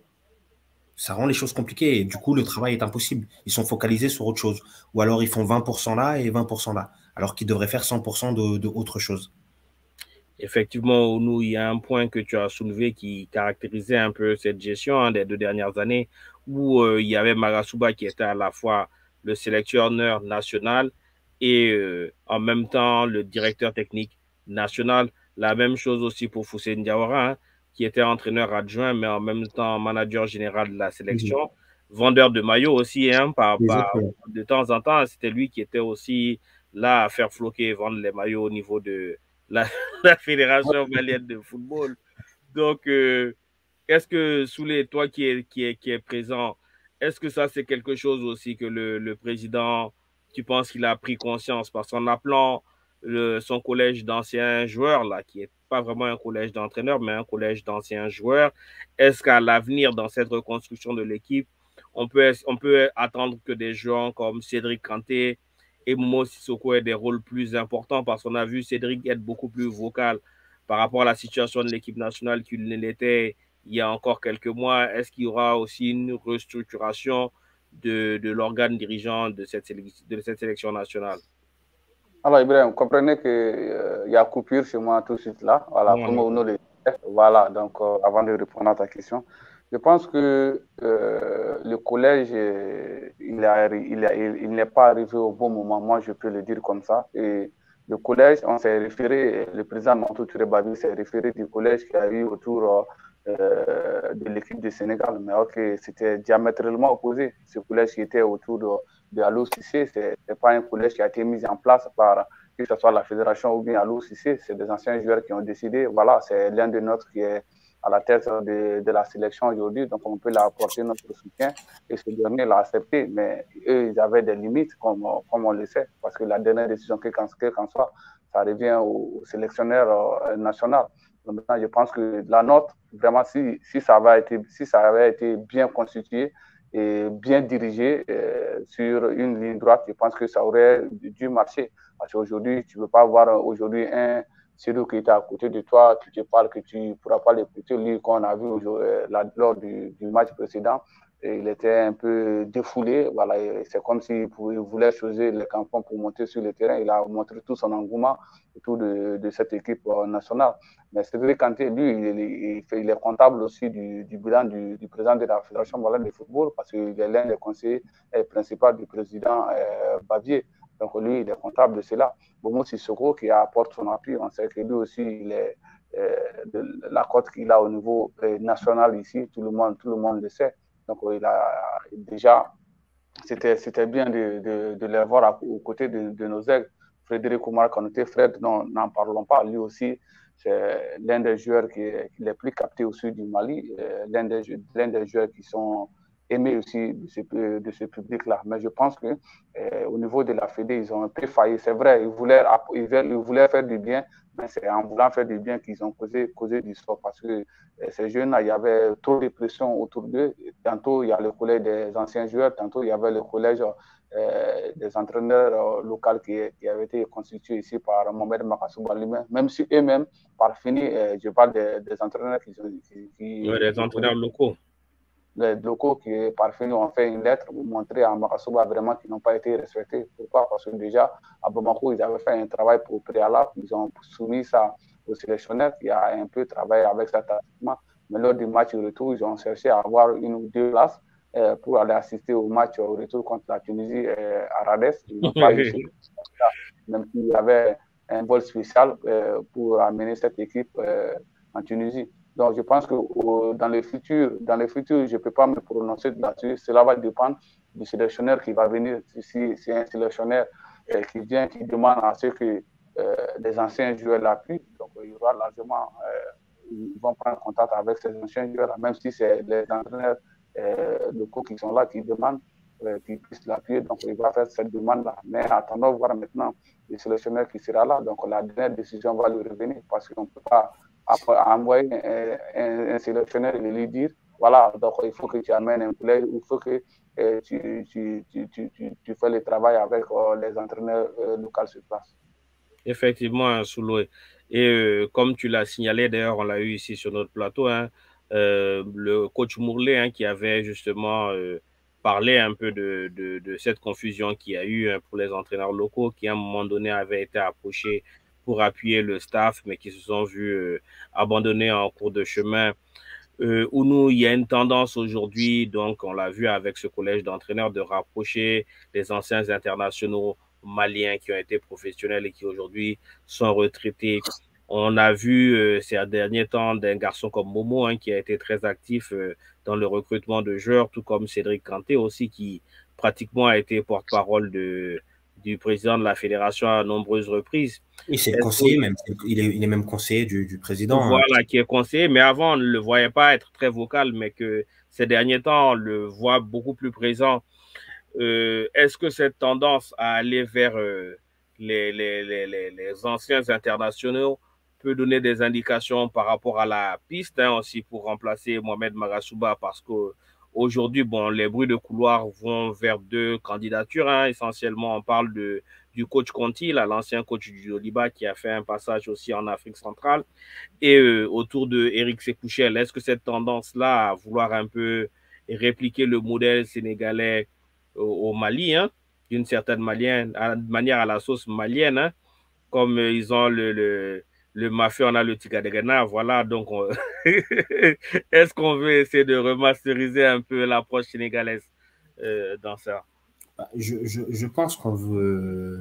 Ça rend les choses compliquées et du coup, le travail est impossible. Ils sont focalisés sur autre chose. Ou alors, ils font vingt pour cent là et vingt pour cent là, alors qu'ils devraient faire cent pour cent de, de autre chose. Effectivement, nous, il y a un point que tu as soulevé qui caractérisait un peu cette gestion hein, des deux dernières années où euh, il y avait Magasuba qui était à la fois le sélectionneur national et euh, en même temps le directeur technique national. La même chose aussi pour Fousseni Diawara, hein, qui était entraîneur adjoint, mais en même temps manager général de la sélection, mmh. vendeur de maillots aussi, hein, par, par, de temps en temps, c'était lui qui était aussi là à faire floquer et vendre les maillots au niveau de La, la Fédération malienne de football. Donc, euh, est-ce que, Souley, toi qui es, qui est, qui est présent, est-ce que ça, c'est quelque chose aussi que le, le président, tu penses qu'il a pris conscience parce qu'en appelant le, son collège d'anciens joueurs, là, qui n'est pas vraiment un collège d'entraîneurs, mais un collège d'anciens joueurs, est-ce qu'à l'avenir, dans cette reconstruction de l'équipe, on peut, on peut attendre que des joueurs comme Cédric Kanté et Momo Sissoko aient des rôles plus importants parce qu'on a vu Cédric être beaucoup plus vocal par rapport à la situation de l'équipe nationale qu'il ne l'était il y a encore quelques mois. Est-ce qu'il y aura aussi une restructuration de, de l'organe dirigeant de cette, de cette sélection nationale? Alors, Ibrahim, comprenez qu'il euh, y a coupure chez moi tout de suite là. Voilà, ouais, pour ouais. les... voilà donc euh, avant de répondre à ta question. Je pense que euh, le collège, il, a, il, a, il n'est pas arrivé au bon moment, moi je peux le dire comme ça. Et le collège, on s'est référé, le président Mantou Touré Babi s'est référé du collège qui a eu autour euh, de l'équipe du Sénégal. Mais ok, c'était diamétralement opposé. Ce collège qui était autour de, de Alou Cissé, ce n'est pas un collège qui a été mis en place par que ce soit la fédération ou bien Alou Cissé. C'est des anciens joueurs qui ont décidé, voilà, c'est l'un des nôtres qui est à la tête de, de la sélection aujourd'hui, donc on peut leur apporter notre soutien et ce dernier l'a accepté, mais eux, ils avaient des limites, comme, comme on le sait, parce que la dernière décision, quel qu'en soit, ça revient au, au sélectionneur euh, national. Donc maintenant, je pense que la note, vraiment, si, si, ça avait été, si ça avait été bien constitué et bien dirigé euh, sur une ligne droite, je pense que ça aurait dû marcher. Parce qu'aujourd'hui, tu ne peux pas avoir aujourd'hui un celui qui était à côté de toi, qui te parle que tu ne pourras pas l'écouter, lui qu'on a vu euh, lors du, du match précédent, et il était un peu défoulé. Voilà, c'est comme s'il voulait choisir les campagnes pour monter sur le terrain. Il a montré tout son engouement autour de, de cette équipe nationale. Mais Cédric Kanté, lui, il, il, fait, il est comptable aussi du, du bilan du, du président de la Fédération malienne de football parce qu'il est l'un des conseillers principaux du président euh, Bavier. Donc lui, il est comptable de cela. Momo Sissoko qui apporte son appui, on sait que lui aussi, il est, euh, de la cote qu'il a au niveau euh, national ici, tout le monde, tout le monde le sait. Donc il a déjà, c'était bien de, de, de les voir aux côtés de, de nos aigles. Frédéric Oumar Kanouté, Fred, n'en parlons pas, lui aussi, c'est l'un des joueurs qui est, qui est plus capté au sud du Mali, euh, l'un des, l'un des joueurs qui sont aimé aussi de ce, de ce public-là. Mais je pense que euh, au niveau de la Fédé, ils ont un peu failli. C'est vrai, ils voulaient, ils voulaient faire du bien, mais c'est en voulant faire du bien qu'ils ont causé, causé du sort. Parce que euh, ces jeunes-là, il y avait trop de pression autour d'eux. Tantôt, il y a le collège des anciens joueurs, tantôt, il y avait le collège euh, des entraîneurs euh, locaux qui, qui avaient été constitués ici par Mohamed Makasouba lui-même. Même si eux-mêmes, par fini, euh, je parle des, des entraîneurs qui... qui, qui ouais, des entraîneurs locaux. les locaux qui parfois nous ont fait une lettre pour montrer à Makasouba vraiment qu'ils n'ont pas été respectés. Pourquoi? Parce que déjà, à Bamako, ils avaient fait un travail pour préalable, ils ont soumis ça au sélectionneur qui a un peu travaillé avec ça tactiquement. Mais lors du match retour, ils ont cherché à avoir une ou deux places euh, pour aller assister au match au retour contre la Tunisie euh, à Rades. Ils n'ont pas réussi, même s'il y avait un vol spécial euh, pour amener cette équipe euh, en Tunisie. Donc, je pense que euh, dans le futur, dans le futur, je ne peux pas me prononcer là-dessus. Cela va dépendre du sélectionneur qui va venir. Si c'est un sélectionneur euh, qui vient, qui demande à ce que euh, les anciens joueurs l'appuient, donc il y aura largement, euh, ils vont prendre contact avec ces anciens joueurs, même si c'est les entraîneurs euh, locaux qui sont là, qui demandent euh, qu'ils puissent l'appuyer. Donc, il va faire cette demande-là. Mais attendons voir maintenant le sélectionneur qui sera là. Donc, la dernière décision va lui revenir parce qu'on ne peut pas après envoyer un, un, un sélectionneur et lui dire voilà, donc il faut que tu amènes un player, il faut que euh, tu, tu, tu, tu, tu, tu fais le travail avec euh, les entraîneurs euh, locaux sur place. Effectivement, Souloué. Et euh, comme tu l'as signalé, d'ailleurs, on l'a eu ici sur notre plateau, hein, euh, le coach Mourlé hein, qui avait justement euh, parlé un peu de, de, de cette confusion qu'il y a eu hein, pour les entraîneurs locaux qui, à un moment donné, avaient été approchés pour appuyer le staff, mais qui se sont vus euh, abandonnés en cours de chemin. Euh, où nous, il y a une tendance aujourd'hui, donc on l'a vu avec ce collège d'entraîneurs, de rapprocher les anciens internationaux maliens qui ont été professionnels et qui aujourd'hui sont retraités. On a vu euh, ces derniers temps d'un garçon comme Momo hein, qui a été très actif euh, dans le recrutement de joueurs, tout comme Cédric Kanté aussi, qui pratiquement a été porte-parole de du président de la fédération à nombreuses reprises. Et c'est le conseiller même, il est, il est même conseiller du, du président. Voilà, hein. qui est conseiller, mais avant, on ne le voyait pas être très vocal, mais que ces derniers temps, on le voit beaucoup plus présent. Euh, Est-ce que cette tendance à aller vers euh, les, les, les, les anciens internationaux peut donner des indications par rapport à la piste hein, aussi pour remplacer Mohamed Makasouba parce que aujourd'hui, bon, les bruits de couloir vont vers deux candidatures. Hein. Essentiellement, on parle de, du coach Conti, l'ancien coach du Joliba qui a fait un passage aussi en Afrique centrale, et euh, autour de Eric Sekouchel. Est-ce que cette tendance-là à vouloir un peu répliquer le modèle sénégalais au, au Mali, hein, d'une certaine manière, à, manière à la sauce malienne, hein, comme euh, ils ont le, le le mafieux, on a le Tigadegana, voilà, donc on... est-ce qu'on veut essayer de remasteriser un peu l'approche sénégalaise euh, dans ça? je, je, je pense qu'on veut...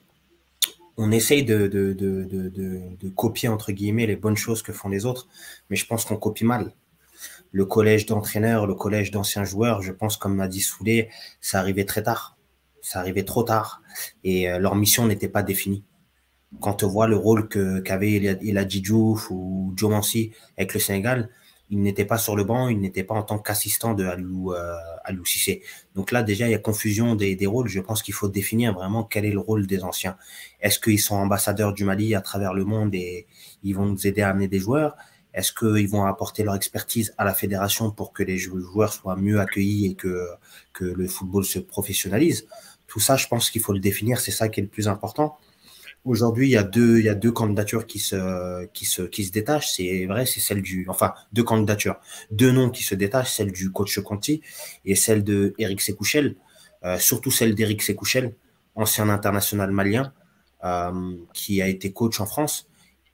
On essaye de, de, de, de, de, de copier, entre guillemets, les bonnes choses que font les autres, mais je pense qu'on copie mal. Le collège d'entraîneurs, le collège d'anciens joueurs, je pense, comme m'a dit Soulé, ça arrivait très tard. Ça arrivait trop tard. Et euh, leur mission n'était pas définie. Quand on voit le rôle que qu'avait Eladji Diouf ou Joe Mansi avec le Sénégal, il n'était pas sur le banc, il n'était pas en tant qu'assistant de Aliou, euh, Aliou Cissé. Donc là, déjà, il y a confusion des, des rôles. Je pense qu'il faut définir vraiment quel est le rôle des anciens. Est-ce qu'ils sont ambassadeurs du Mali à travers le monde et ils vont nous aider à amener des joueurs? Est-ce qu'ils vont apporter leur expertise à la fédération pour que les joueurs soient mieux accueillis et que, que le football se professionnalise? Tout ça, je pense qu'il faut le définir. C'est ça qui est le plus important. Aujourd'hui, il y a deux, il y a deux candidatures qui se, qui se, qui se détachent. C'est vrai, c'est celle du, enfin, deux candidatures, deux noms qui se détachent, celle du coach Conti et celle de Eric Sekouchel, euh, surtout celle d'Eric Sekouchel, ancien international malien, euh, qui a été coach en France,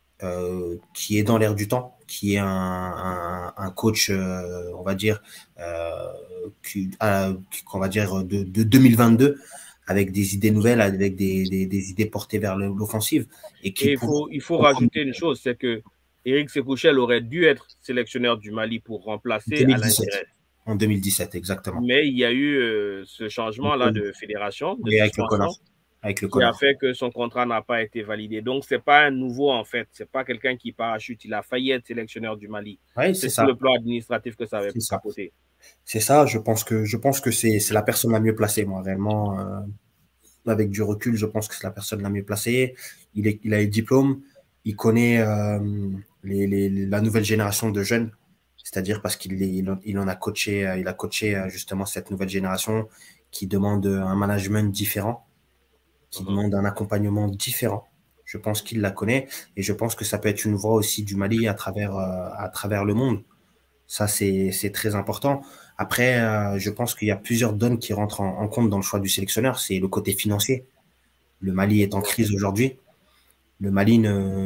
euh, qui est dans l'air du temps, qui est un, un, un coach, euh, on va dire, euh, qui, euh, qu'on va dire de, de deux mille vingt-deux. Avec des idées nouvelles, avec des, des, des idées portées vers l'offensive. Et, qui et il faut, il faut rajouter une chose, c'est que Eric Sekouchel aurait dû être sélectionneur du Mali pour remplacer Alain Giresse. En deux mille dix-sept, exactement. Mais il y a eu euh, ce changement-là de fédération, de oui, avec le Connor. Avec le qui a fait que son contrat n'a pas été validé. Donc, ce n'est pas un nouveau, en fait. Ce n'est pas quelqu'un qui parachute. Il a failli être sélectionneur du Mali. Oui, c'est sur le plan administratif que ça avait capoté. C'est ça, je pense que je pense que c'est la personne la mieux placée, moi, réellement. Euh, avec du recul, je pense que c'est la personne la mieux placée. Il, est, il a les diplômes, il connaît euh, les, les, la nouvelle génération de jeunes, c'est-à-dire parce qu'il il, il en a coaché, il a coaché justement cette nouvelle génération qui demande un management différent, qui mmh. demande un accompagnement différent. Je pense qu'il la connaît et je pense que ça peut être une voix aussi du Mali à travers, euh, à travers le monde. Ça, c'est très important. Après, euh, je pense qu'il y a plusieurs donnes qui rentrent en, en compte dans le choix du sélectionneur. C'est le côté financier. Le Mali est en crise aujourd'hui. Le Mali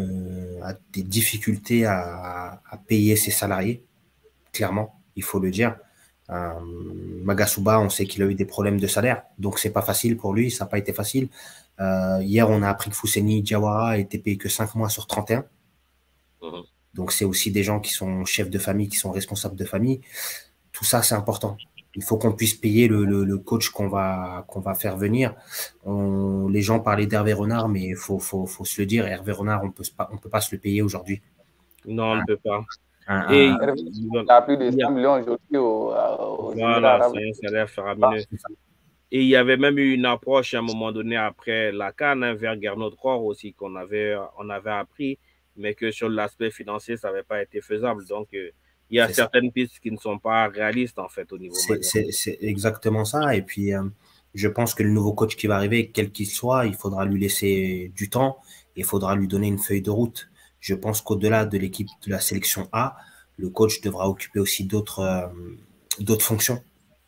ne, a des difficultés à, à payer ses salariés, clairement, il faut le dire. Euh, Magasuba, on sait qu'il a eu des problèmes de salaire, donc c'est pas facile pour lui, ça n'a pas été facile. Euh, hier, on a appris que Fousseni Diawara a été payé que cinq mois sur trente et un. Mmh. Donc c'est aussi des gens qui sont chefs de famille, qui sont responsables de famille. Tout ça, c'est important. Il faut qu'on puisse payer le, le, le coach qu'on va, qu'on va faire venir. On, les gens parlaient d'Hervé Renard, mais il faut, faut, faut se le dire, Hervé Renard, on peut pas, on peut pas se le payer aujourd'hui. Non, on ne peut pas. Un, Et un, il a plus de cent millions aujourd'hui au, au Voilà, c'est un salaire faramineux. Ah, et il y avait même eu une approche à un moment donné après la CAN hein, vers Gernot Rohr aussi qu'on avait, on avait appris, mais que sur l'aspect financier, ça n'avait pas été faisable. Donc, euh, il y a certaines ça. pistes qui ne sont pas réalistes en fait au niveau malien. C'est exactement ça. Et puis, euh, je pense que le nouveau coach qui va arriver, quel qu'il soit, il faudra lui laisser du temps et il faudra lui donner une feuille de route. Je pense qu'au-delà de l'équipe de la sélection A, le coach devra occuper aussi d'autres euh, d'autres fonctions.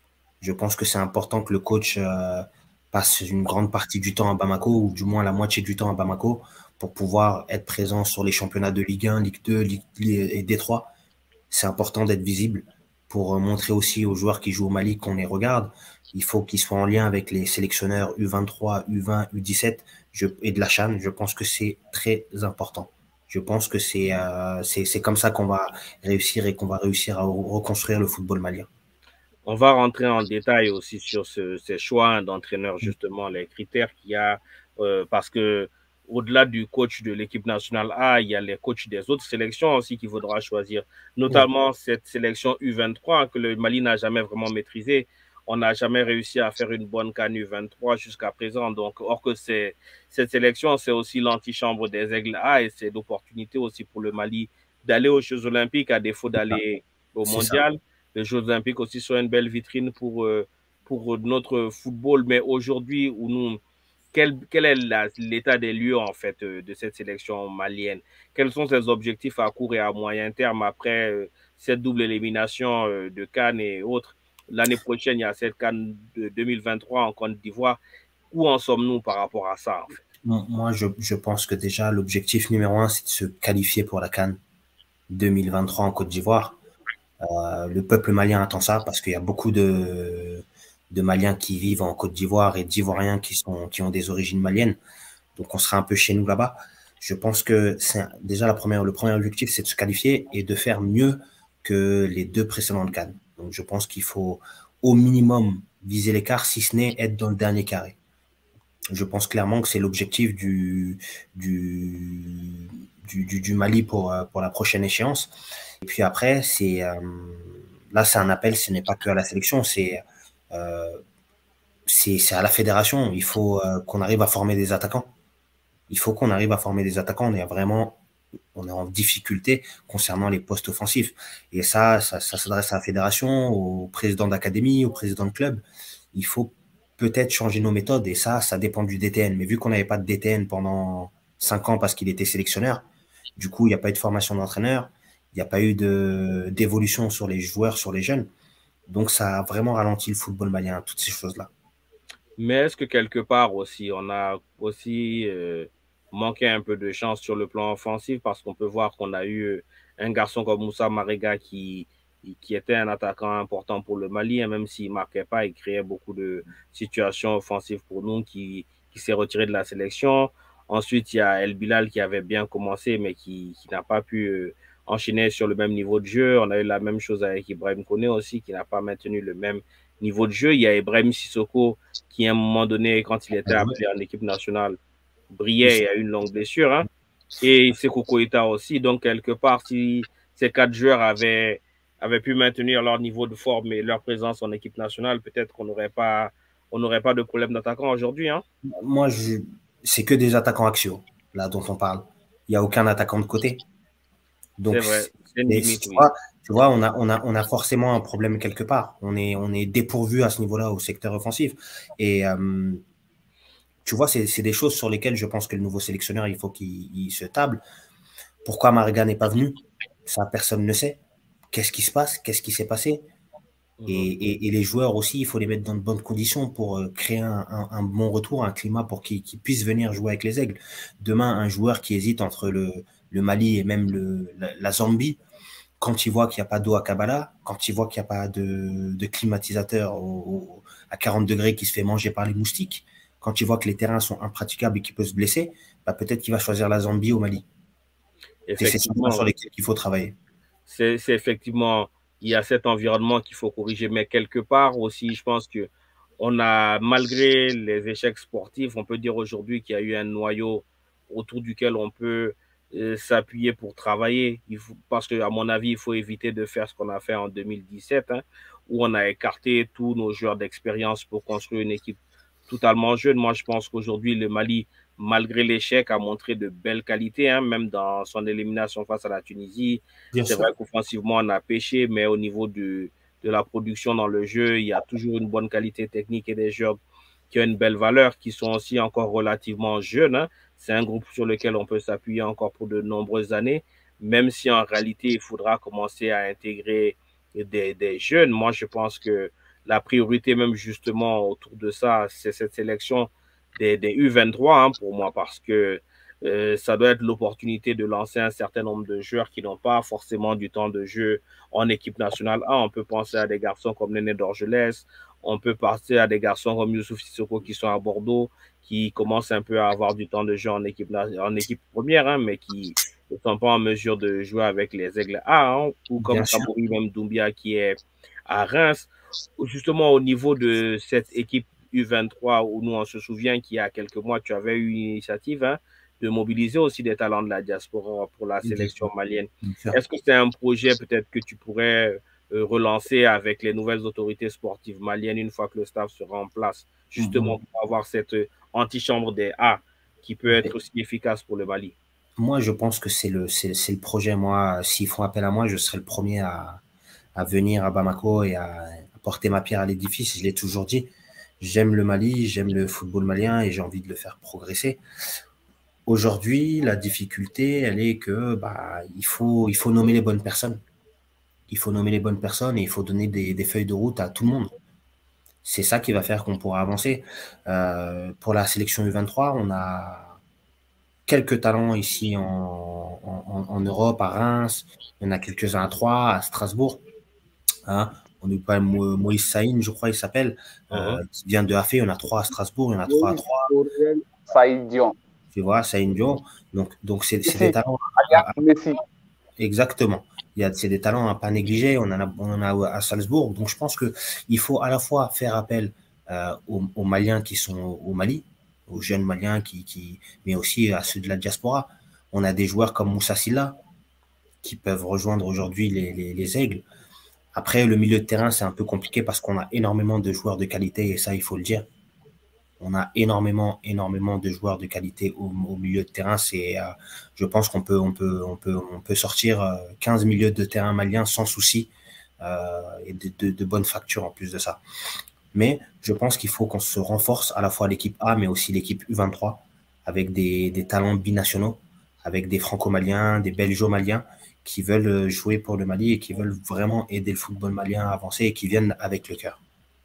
Je pense que c'est important que le coach euh, passe une grande partie du temps à Bamako, ou du moins la moitié du temps à Bamako, pour pouvoir être présent sur les championnats de Ligue un, Ligue deux, Ligue et D trois. C'est important d'être visible pour montrer aussi aux joueurs qui jouent au Mali qu'on les regarde. Il faut qu'ils soient en lien avec les sélectionneurs U vingt-trois, U vingt, U dix-sept je, et de la CHAN. Je pense que c'est très important. Je pense que c'est euh, c'est comme ça qu'on va réussir et qu'on va réussir à reconstruire le football malien. On va rentrer en détail aussi sur ce, ces choix d'entraîneurs, justement, les critères qu'il y a, euh, parce que au-delà du coach de l'équipe nationale A, il y a les coachs des autres sélections aussi qu'il faudra choisir, notamment oui. cette sélection U vingt-trois que le Mali n'a jamais vraiment maîtrisée. On n'a jamais réussi à faire une bonne CAN U vingt-trois jusqu'à présent. Donc, or que cette sélection, c'est aussi l'antichambre des Aigles A et c'est l'opportunité aussi pour le Mali d'aller aux Jeux Olympiques à défaut d'aller au Mondial. Les Jeux Olympiques aussi sont une belle vitrine pour, euh, pour notre football. Mais aujourd'hui, où nous, quel, quel est l'état des lieux en fait euh, de cette sélection malienne? Quels sont ses objectifs à court et à moyen terme après euh, cette double élimination euh, de CAN et autres? L'année prochaine, il y a cette CAN de deux mille vingt-trois en Côte d'Ivoire. Où en sommes-nous par rapport à ça en fait? Moi, je, je pense que déjà, l'objectif numéro un, c'est de se qualifier pour la CAN deux mille vingt-trois en Côte d'Ivoire. Euh, le peuple malien attend ça parce qu'il y a beaucoup de, de Maliens qui vivent en Côte d'Ivoire et d'Ivoiriens qui, sont, qui ont des origines maliennes. Donc, on sera un peu chez nous là-bas. Je pense que c'est déjà la première, le premier objectif, c'est de se qualifier et de faire mieux que les deux précédentes CAN. Donc, je pense qu'il faut au minimum viser l'écart, si ce n'est être dans le dernier carré. Je pense clairement que c'est l'objectif du, du, du, du, du Mali pour, pour la prochaine échéance. Et puis après, c'est euh, là, c'est un appel, ce n'est pas que à la sélection, c'est euh, c'est à la fédération. Il faut euh, qu'on arrive à former des attaquants. Il faut qu'on arrive à former des attaquants. On est vraiment on est en difficulté concernant les postes offensifs. Et ça, ça, ça s'adresse à la fédération, au président d'académie, au président de club. Il faut peut-être changer nos méthodes. Et ça, ça dépend du D T N. Mais vu qu'on n'avait pas de D T N pendant cinq ans parce qu'il était sélectionneur, du coup, il n'y a pas eu de formation d'entraîneur. Il n'y a pas eu d'évolution sur les joueurs, sur les jeunes. Donc, ça a vraiment ralenti le football malien, toutes ces choses-là. Mais est-ce que quelque part aussi, on a aussi euh, manqué un peu de chance sur le plan offensif parce qu'on peut voir qu'on a eu un garçon comme Moussa Marega qui, qui était un attaquant important pour le Mali, hein, même s'il ne marquait pas, il créait beaucoup de situations offensives pour nous, qui, qui s'est retiré de la sélection. Ensuite, il y a El Bilal qui avait bien commencé, mais qui, qui n'a pas pu... Euh, enchaîné sur le même niveau de jeu. On a eu la même chose avec Ibrahim Koné aussi, qui n'a pas maintenu le même niveau de jeu. Il y a Ibrahim Sissoko, qui à un moment donné, quand il était appelé en équipe nationale, brillait et a eu une longue blessure. Hein. Et Sékou Koïta aussi. Donc, quelque part, si ces quatre joueurs avaient, avaient pu maintenir leur niveau de forme et leur présence en équipe nationale, peut-être qu'on n'aurait pas, on n'aurait pas de problème d'attaquant aujourd'hui. Hein. Moi, je... c'est que des attaquants axiaux, là, dont on parle. Il n'y a aucun attaquant de côté. Donc, c'est vrai, c'est une limite, tu, oui. vois, tu vois, on a, on, a, on a forcément un problème quelque part. On est, on est dépourvu à ce niveau-là au secteur offensif. Et euh, tu vois, c'est des choses sur lesquelles je pense que le nouveau sélectionneur, il faut qu'il se table. Pourquoi Marega n'est pas venu? Ça, personne ne sait. qu'est-ce qui se passe, qu'est-ce qui s'est passé. Mhm. Et, et, et les joueurs aussi, il faut les mettre dans de bonnes conditions pour euh, créer un, un, un bon retour, un climat pour qu'ils qu'ils puissent venir jouer avec les Aigles. Demain, un joueur qui hésite entre le, le Mali et même le, la, la Zambie, quand il voit qu'il n'y a pas d'eau à Kabbalah, quand il voit qu'il n'y a pas de, de climatisateur au, au, à quarante degrés qui se fait manger par les moustiques, quand il voit que les terrains sont impraticables et qu'il peut se blesser, bah peut-être qu'il va choisir la Zambie au Mali. Et c'est ça sur lesquels il faut travailler. C'est effectivement, il y a cet environnement qu'il faut corriger, mais quelque part aussi, je pense que on a, malgré les échecs sportifs, on peut dire aujourd'hui qu'il y a eu un noyau autour duquel on peut euh, s'appuyer pour travailler. Il faut, parce que, à mon avis, il faut éviter de faire ce qu'on a fait en deux mille dix-sept, hein, où on a écarté tous nos joueurs d'expérience pour construire une équipe totalement jeune. Moi, je pense qu'aujourd'hui, le Mali, malgré l'échec, a montré de belles qualités, hein, même dans son élimination face à la Tunisie. C'est vrai qu'offensivement, on a pêché, mais au niveau du, de la production dans le jeu, il y a toujours une bonne qualité technique et des joueurs qui ont une belle valeur, qui sont aussi encore relativement jeunes, hein. C'est un groupe sur lequel on peut s'appuyer encore pour de nombreuses années, même si en réalité, il faudra commencer à intégrer des, des jeunes. Moi, je pense que la priorité même justement autour de ça, c'est cette sélection des, des U vingt-trois, hein, pour moi, parce que euh, ça doit être l'opportunité de lancer un certain nombre de joueurs qui n'ont pas forcément du temps de jeu en équipe nationale. Ah, on peut penser à des garçons comme Néné Dorgelès, on peut penser à des garçons comme Youssouf Sissoko qui sont à Bordeaux, qui commencent un peu à avoir du temps de jeu en équipe, en équipe première, hein, mais qui ne sont pas en mesure de jouer avec les Aigles A, hein, ou comme Kabouri, même Doumbia qui est à Reims. Justement, au niveau de cette équipe U vingt-trois, où nous, on se souvient qu'il y a quelques mois, tu avais eu une initiative, hein, de mobiliser aussi des talents de la diaspora pour la sélection malienne. Est-ce que c'est un projet peut-être que tu pourrais euh, relancer avec les nouvelles autorités sportives maliennes une fois que le staff sera en place, justement mm-hmm. pour avoir cette antichambre des A qui peut être aussi efficace pour le Mali? Moi, je pense que c'est le, c'est, c'est le projet. Moi, s'ils font appel à moi, je serai le premier à, à venir à Bamako et à, à porter ma pierre à l'édifice. Je l'ai toujours dit. J'aime le Mali, j'aime le football malien et j'ai envie de le faire progresser. Aujourd'hui, la difficulté, elle est que bah, il faut, il faut nommer les bonnes personnes. Il faut nommer les bonnes personnes et il faut donner des, des feuilles de route à tout le monde. C'est ça qui va faire qu'on pourra avancer. Euh, pour la sélection U vingt-trois, on a quelques talents ici en, en, en Europe, à Reims. Il y en a quelques-uns à Troyes, à Strasbourg. Hein, on n'est pas Moïse Saïn, je crois, il s'appelle, uh-huh. euh, qui vient de Hafé. On a trois à Strasbourg, il y en a trois à Troyes. Saïd Dion. Tu vois, Saïn Dion. Donc, donc c'est des talents. À, à, exactement. Il y a c'est des talents à pas négliger. On en a, on en a à Salzbourg. Donc, je pense que il faut à la fois faire appel euh, aux, aux Maliens qui sont au Mali, aux jeunes Maliens qui, qui, mais aussi à ceux de la diaspora. On a des joueurs comme Moussa Silla qui peuvent rejoindre aujourd'hui les, les, les Aigles. Après, le milieu de terrain, c'est un peu compliqué parce qu'on a énormément de joueurs de qualité et ça, il faut le dire. On a énormément, énormément de joueurs de qualité au, au milieu de terrain. C'est, euh, je pense qu'on peut, on peut, on peut, on peut sortir euh, quinze milieux de terrain maliens sans souci euh, et de, de, de bonnes factures en plus de ça. Mais je pense qu'il faut qu'on se renforce à la fois l'équipe A, mais aussi l'équipe U vingt-trois avec des, des talents binationaux, avec des franco-maliens, des belgeo-maliens qui veulent jouer pour le Mali et qui veulent vraiment aider le football malien à avancer et qui viennent avec le cœur.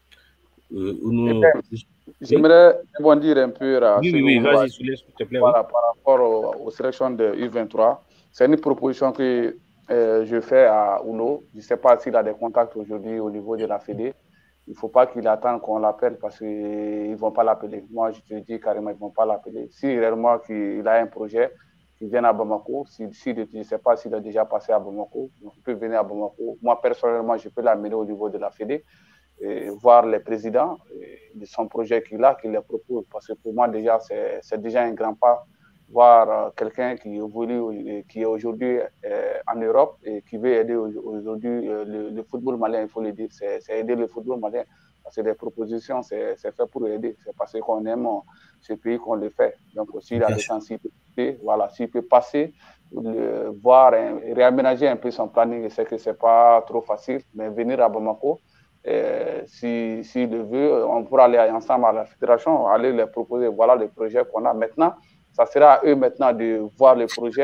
Euh, nous... J'aimerais rebondir un peu à oui, oui, oui, vas-y, s'il te plaît. Voilà, oui. Par rapport aux, aux sélections de U vingt-trois. C'est une proposition que euh, je fais à Uno. Je ne sais pas s'il a des contacts aujourd'hui au niveau de la Fédé. Il ne faut pas qu'il attende qu'on l'appelle parce qu'ils ne vont pas l'appeler. Moi, je te dis carrément, ils ne vont pas l'appeler. Si réellement il a un projet, qu'il vienne à Bamako. Si, si, je ne sais pas s'il a déjà passé à Bamako, donc il peut venir à Bamako. Moi, personnellement, je peux l'amener au niveau de la Fédé. Et voir les présidents de son projet qu'il a, qu'il les propose. Parce que pour moi, déjà, c'est déjà un grand pas. Voir euh, quelqu'un qui évolue, qui est aujourd'hui euh, en Europe et qui veut aider aujourd'hui euh, le, le football malien, il faut le dire, c'est aider le football malien. Parce que les propositions, c'est fait pour aider. C'est parce qu'on aime ce pays qu'on le fait. Donc, s'il a des sensibilités, voilà, s'il peut passer, le, voir, hein, réaménager un peu son planning, je sais que ce n'est pas trop facile, mais venir à Bamako, Euh, si, si le veut, on pourra aller ensemble à la fédération, aller leur proposer, voilà le projet qu'on a maintenant. Ça sera à eux maintenant de voir le projet.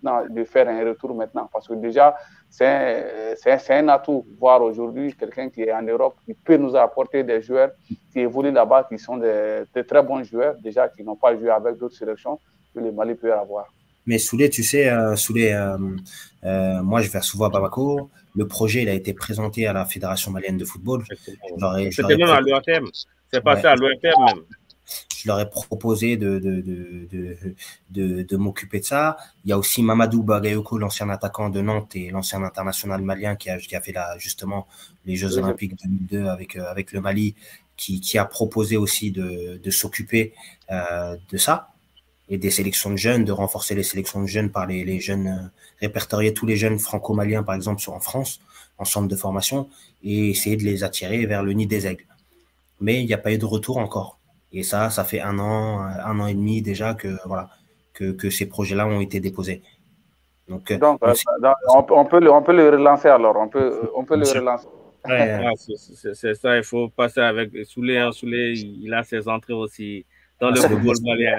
maintenant, de faire un retour maintenant. Parce que déjà, c'est un atout. Voir aujourd'hui quelqu'un qui est en Europe, qui peut nous apporter des joueurs qui évoluent là-bas, qui sont des, de très bons joueurs, déjà, qui n'ont pas joué avec d'autres sélections que le Mali peut avoir. Mais Souley, tu sais, euh, Souley, euh, euh, moi, je vais souvent à Bamako. Le projet, il a été présenté à la Fédération malienne de football. C'était même à l'O R T M. C'est passé ouais. à l'O R T M même. Je leur ai proposé de, de, de, de, de, de m'occuper de ça. Il y a aussi Mamadou Bagayoko, l'ancien attaquant de Nantes et l'ancien international malien qui a, qui a fait la, justement les Jeux Olympiques deux mille deux avec, avec le Mali, qui, qui a proposé aussi de, de s'occuper euh, de ça et des sélections de jeunes, de renforcer les sélections de jeunes par les, les jeunes, euh, répertorier tous les jeunes franco-maliens, par exemple, sur, en France, en centre de formation, et essayer de les attirer vers le nid des aigles. Mais il n'y a pas eu de retour encore. Et ça, ça fait un an, un an et demi déjà que, voilà, que, que ces projets-là ont été déposés. Donc, Donc on, on, peut, on, peut le, on peut le relancer alors, on peut, on peut le relancer. Ouais, ah, c'est ça, il faut passer avec Souley. Hein, Souley, il a ses entrées aussi dans le football malien.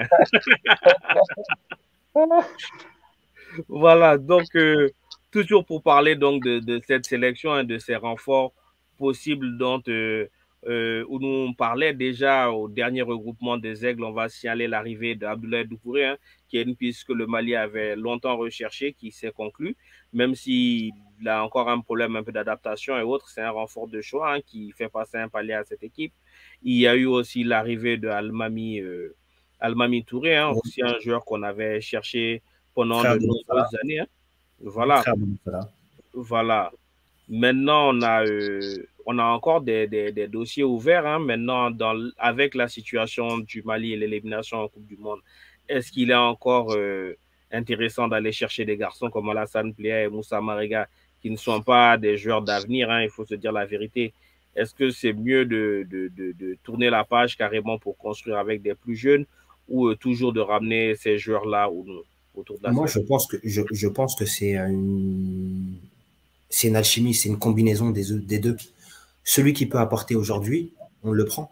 Voilà, donc euh, toujours pour parler donc de, de cette sélection et hein, de ces renforts possibles dont euh, euh, où nous on parlait déjà au dernier regroupement des Aigles, on va signaler l'arrivée d'Abdoulaye Doucouré, hein, qui est une piste que le Mali avait longtemps recherchée, qui s'est conclue, même s'il a encore un problème un peu d'adaptation et autres, c'est un renfort de choix hein, qui fait passer un palier à cette équipe. Il y a eu aussi l'arrivée de Almami, euh, Almami Touré, hein, aussi un joueur qu'on avait cherché pendant de nombreuses années. Hein. Voilà. Voilà. Maintenant, on a, euh, on a encore des, des, des dossiers ouverts. Hein. Maintenant, dans, avec la situation du Mali et l'élimination en Coupe du Monde, est-ce qu'il est encore euh, intéressant d'aller chercher des garçons comme Alassane Pléa et Moussa Marega qui ne sont pas des joueurs d'avenir, hein, il faut se dire la vérité. Est-ce que c'est mieux de, de, de, de tourner la page carrément pour construire avec des plus jeunes ou euh, toujours de ramener ces joueurs-là autour de la Moi, je pense que, je, je pense que c'est une... c'est une alchimie, c'est une combinaison des, des deux. Celui qui peut apporter aujourd'hui, on le prend.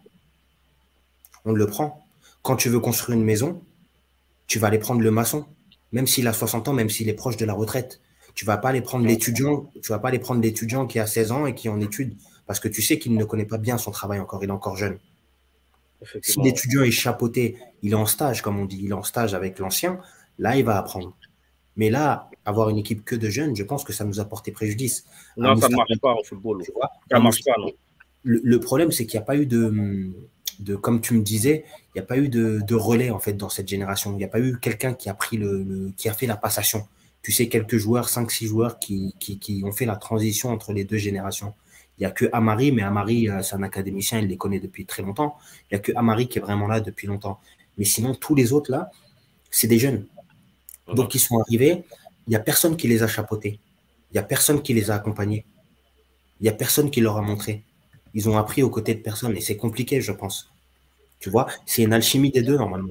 On le prend. Quand tu veux construire une maison, tu vas aller prendre le maçon, même s'il a soixante ans, même s'il est proche de la retraite. Tu vas pas aller prendre l'étudiant, tu vas pas aller prendre l'étudiant qui a seize ans et qui est en études, parce que tu sais qu'il ne connaît pas bien son travail encore, il est encore jeune. Si l'étudiant est chapeauté, il est en stage, comme on dit, il est en stage avec l'ancien, là, il va apprendre. Mais là, avoir une équipe que de jeunes, je pense que ça nous a porté préjudice. Non, à ça ne marche pas au football. Tu vois, ça ne marche pas, non. Le, le problème, c'est qu'il n'y a pas eu de, de, comme tu me disais, il n'y a pas eu de, de relais, en fait, dans cette génération. Il n'y a pas eu quelqu'un qui a pris le, le, qui a fait la passation. Tu sais, quelques joueurs, cinq, six joueurs qui, qui, qui ont fait la transition entre les deux générations. Il n'y a que Amari, mais Amari, c'est un académicien, il les connaît depuis très longtemps. Il n'y a que Amari qui est vraiment là depuis longtemps. Mais sinon, tous les autres, là, c'est des jeunes. Donc, ils sont arrivés, il n'y a personne qui les a chapeautés. Il n'y a personne qui les a accompagnés. Il n'y a personne qui leur a montré. Ils ont appris aux côtés de personne et c'est compliqué, je pense. Tu vois, c'est une alchimie des deux, normalement.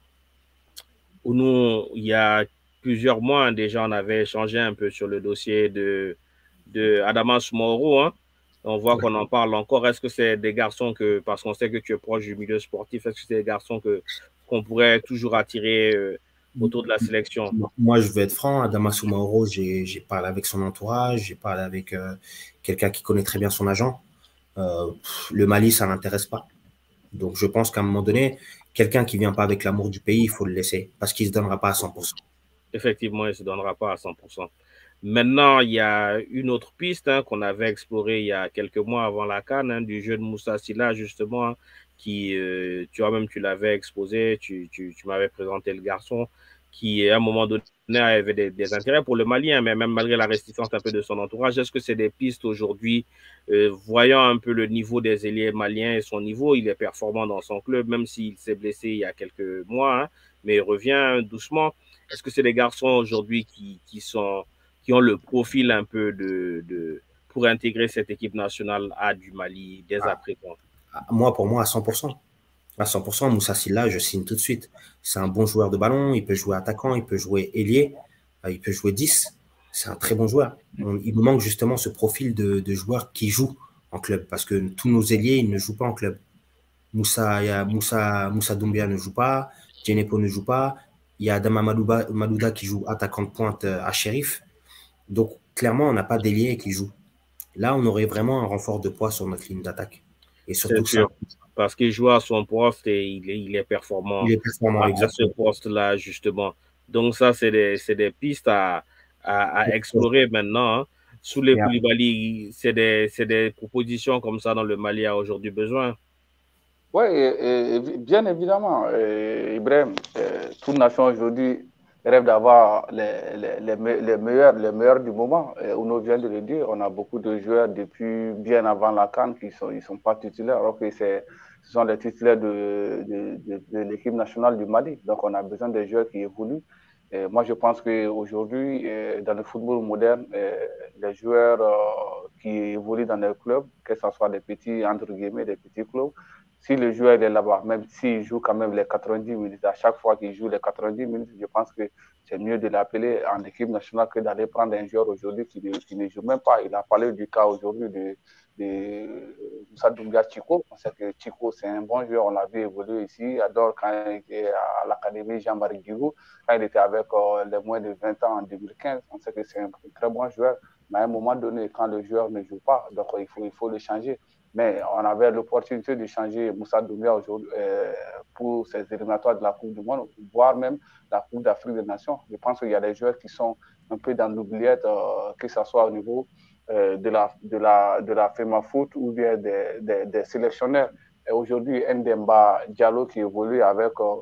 Nous, il y a plusieurs mois, déjà, on avait échangé un peu sur le dossier de, de Adama Soumaoro. Hein. On voit ouais. qu'on en parle encore. Est-ce que c'est des garçons que, parce qu'on sait que tu es proche du milieu sportif, est-ce que c'est des garçons que qu'on pourrait toujours attirer euh, autour de la sélection? Moi, je vais être franc. Adama Soumaoro, j'ai parlé avec son entourage, j'ai parlé avec euh, quelqu'un qui connaît très bien son agent. Euh, le Mali, ça n'intéresse pas. Donc, je pense qu'à un moment donné, quelqu'un qui ne vient pas avec l'amour du pays, il faut le laisser parce qu'il ne se donnera pas à cent pour cent. Effectivement, il ne se donnera pas à cent pour cent. Maintenant, il y a une autre piste hein, qu'on avait explorée il y a quelques mois avant la CAN, hein, du jeune Moussa Silla, justement, hein, qui, euh, tu vois, même tu l'avais exposé, tu, tu, tu m'avais présenté le garçon, qui, à un moment donné, avait des, des intérêts pour le Mali, hein, mais même malgré la réticence un peu de son entourage. Est-ce que c'est des pistes aujourd'hui, euh, voyant un peu le niveau des ailiers maliens et son niveau, il est performant dans son club, même s'il s'est blessé il y a quelques mois, hein, mais il revient doucement. Est-ce que c'est des garçons aujourd'hui qui, qui, sont, qui ont le profil un peu de, de, pour intégrer cette équipe nationale A du Mali dès à présent? Moi, pour moi, à cent pour cent. À cent pour cent, Moussa Silla, je signe tout de suite. C'est un bon joueur de ballon, il peut jouer attaquant, il peut jouer ailier, il peut jouer dix. C'est un très bon joueur. On, il nous manque justement ce profil de, de joueur qui joue en club parce que tous nos ailiers, ils ne jouent pas en club. Moussa, il y a Moussa, Moussa Doumbia ne joue pas, Djenepo ne joue pas, Il y a Adama Malouba, Malouda qui joue attaquant de pointe à Sheriff. Donc, clairement, on n'a pas d'ailier qui joue. Là, on aurait vraiment un renfort de poids sur notre ligne d'attaque. Et surtout C'est sûr. ça. Parce qu'il joue à son poste et il est, il est performant, il est performant à, à ce poste-là, justement. Donc, ça, c'est des, des pistes à, à, à explorer maintenant. Hein. Sous les Koulibaly, c'est des, des propositions comme ça dont le Mali a aujourd'hui besoin. Oui, et, et, bien évidemment, et, Ibrahim, et, toute nation aujourd'hui rêve d'avoir les, les, les, les, meilleurs, les meilleurs du moment. Et Uno vient de le dire, on a beaucoup de joueurs depuis bien avant la CAN qui ne sont, ils sont pas titulaires, alors que ce sont les titulaires de, de, de, de l'équipe nationale du Mali. Donc on a besoin des joueurs qui évoluent. Et moi, je pense qu'aujourd'hui, dans le football moderne, les joueurs qui évoluent dans les clubs, que ce soit des petits, entre guillemets, des petits clubs, si le joueur est là-bas, même s'il joue quand même les quatre-vingt-dix minutes, à chaque fois qu'il joue les quatre-vingt-dix minutes, je pense que c'est mieux de l'appeler en équipe nationale que d'aller prendre un joueur aujourd'hui qui, qui ne joue même pas. Il a parlé du cas aujourd'hui de, de Moussa Doumbia Chico. On sait que Chico, c'est un bon joueur, on l'a vu évoluer ici. Adore quand il était à l'académie Jean-Marie Guigou, quand il était avec euh, les moins de vingt ans en deux mille quinze. On sait que c'est un très bon joueur. Mais à un moment donné, quand le joueur ne joue pas, donc il faut, il faut le changer. Mais on avait l'opportunité de changer Moussa Doumbia aujourd'hui euh, pour ces éliminatoires de la Coupe du Monde, voire même la Coupe d'Afrique des Nations. Je pense qu'il y a des joueurs qui sont un peu dans l'oubliette, euh, que ce soit au niveau euh, de la de la de la FEMA Foot ou bien des, des, des sélectionneurs. Et aujourd'hui, Ndemba Diallo qui évolue avec euh,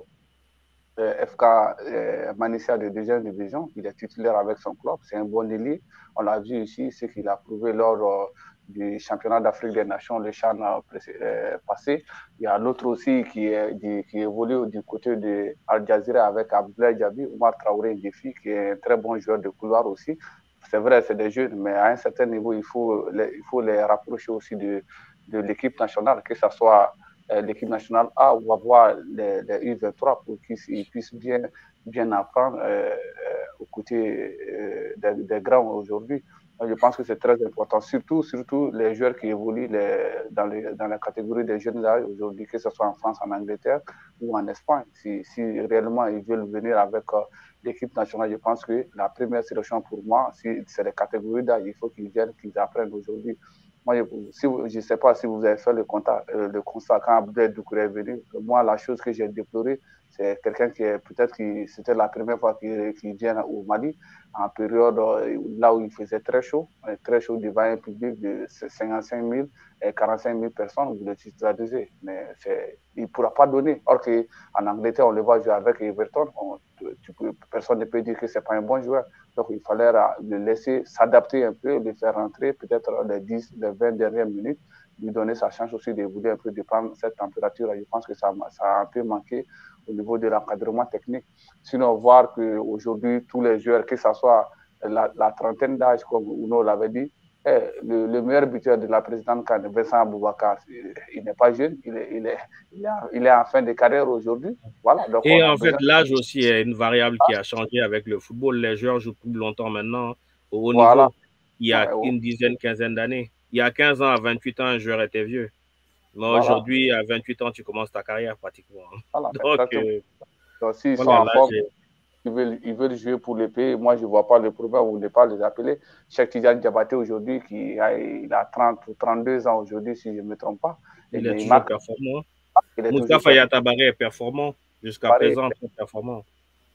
F K euh, Manissia de deuxième division, il est titulaire avec son club, c'est un bon ailier. On l'a vu ici, ce qu'il a prouvé lors euh, du championnat d'Afrique des Nations, le CHAN euh, passé. Il y a l'autre aussi qui, est, du, qui évolue du côté de Al Jazeera avec Abdoulaye Diaby, Omar Traoré Défi, qui est un très bon joueur de couloir aussi. C'est vrai, c'est des jeunes, mais à un certain niveau, il faut les, il faut les rapprocher aussi de, de l'équipe nationale, que ce soit l'équipe nationale A ou avoir les, les U vingt-trois pour qu'ils puissent bien, bien apprendre euh, euh, aux côtés euh, des, des grands aujourd'hui. Je pense que c'est très important, surtout, surtout les joueurs qui évoluent les, dans, les, dans la catégorie des jeunes là aujourd'hui, que ce soit en France, en Angleterre ou en Espagne. Si, si réellement ils veulent venir avec euh, l'équipe nationale, je pense que la première sélection pour moi, si c'est les catégories d'âge, il faut qu'ils viennent, qu'ils apprennent aujourd'hui. Moi, je ne si, sais pas si vous avez fait le, contact, euh, le constat quand Abdel Doucouré est venu. Moi, la chose que j'ai déplorée, c'est quelqu'un qui est peut-être qui c'était la première fois qu'il qu vient au Mali, en période euh, là où il faisait très chaud, très chaud devant un public de cinquante-cinq mille et quarante-cinq mille personnes, vous le titularisez. Mais il ne pourra pas donner. Or qu'en Angleterre, on le voit jouer avec Everton, on, tu peux, personne ne peut dire que ce n'est pas un bon joueur. Donc, il fallait le laisser s'adapter un peu, le faire rentrer peut-être les dix, les vingt dernières minutes, lui donner sa chance aussi d'évoluer un peu, de prendre cette température. Je pense que ça, ça a un peu manqué au niveau de l'encadrement technique. Sinon, voir qu'aujourd'hui, tous les joueurs, que ce soit la, la trentaine d'âge, comme Uno l'avait dit, eh, le, le meilleur buteur de la présidente Kane, Vincent Aboubakar, il, il n'est pas jeune, il est, il, est, il, est, il est en fin de carrière aujourd'hui. Voilà, donc et on en a fait, besoin... l'âge aussi est une variable qui a changé avec le football. Les joueurs jouent plus longtemps maintenant au haut voilà. niveau. Il y a une dizaine, quinzaine d'années. Il y a quinze ans, à vingt-huit ans, un joueur était vieux. Mais voilà. Aujourd'hui, à vingt-huit ans, tu commences ta carrière pratiquement. Voilà, donc, euh, donc s'ils voilà, sont en forme, ils veulent, ils veulent jouer pour le pays. Moi, je ne vois pas le problème, on ne pas les appeler. Cheikh Tidiane Diabaté aujourd'hui, qui a, il a trente ou trente-deux ans aujourd'hui, si je ne me trompe pas. Il est toujours performant. Moustapha Yatabaré est performant. Jusqu'à présent, très performant.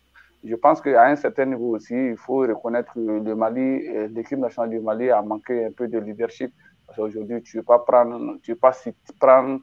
Je pense qu'à un certain niveau aussi, il faut reconnaître que le Mali, l'équipe nationale du Mali a manqué un peu de leadership. Parce qu'aujourd'hui, tu ne peux pas prendre, tu peux pas prendre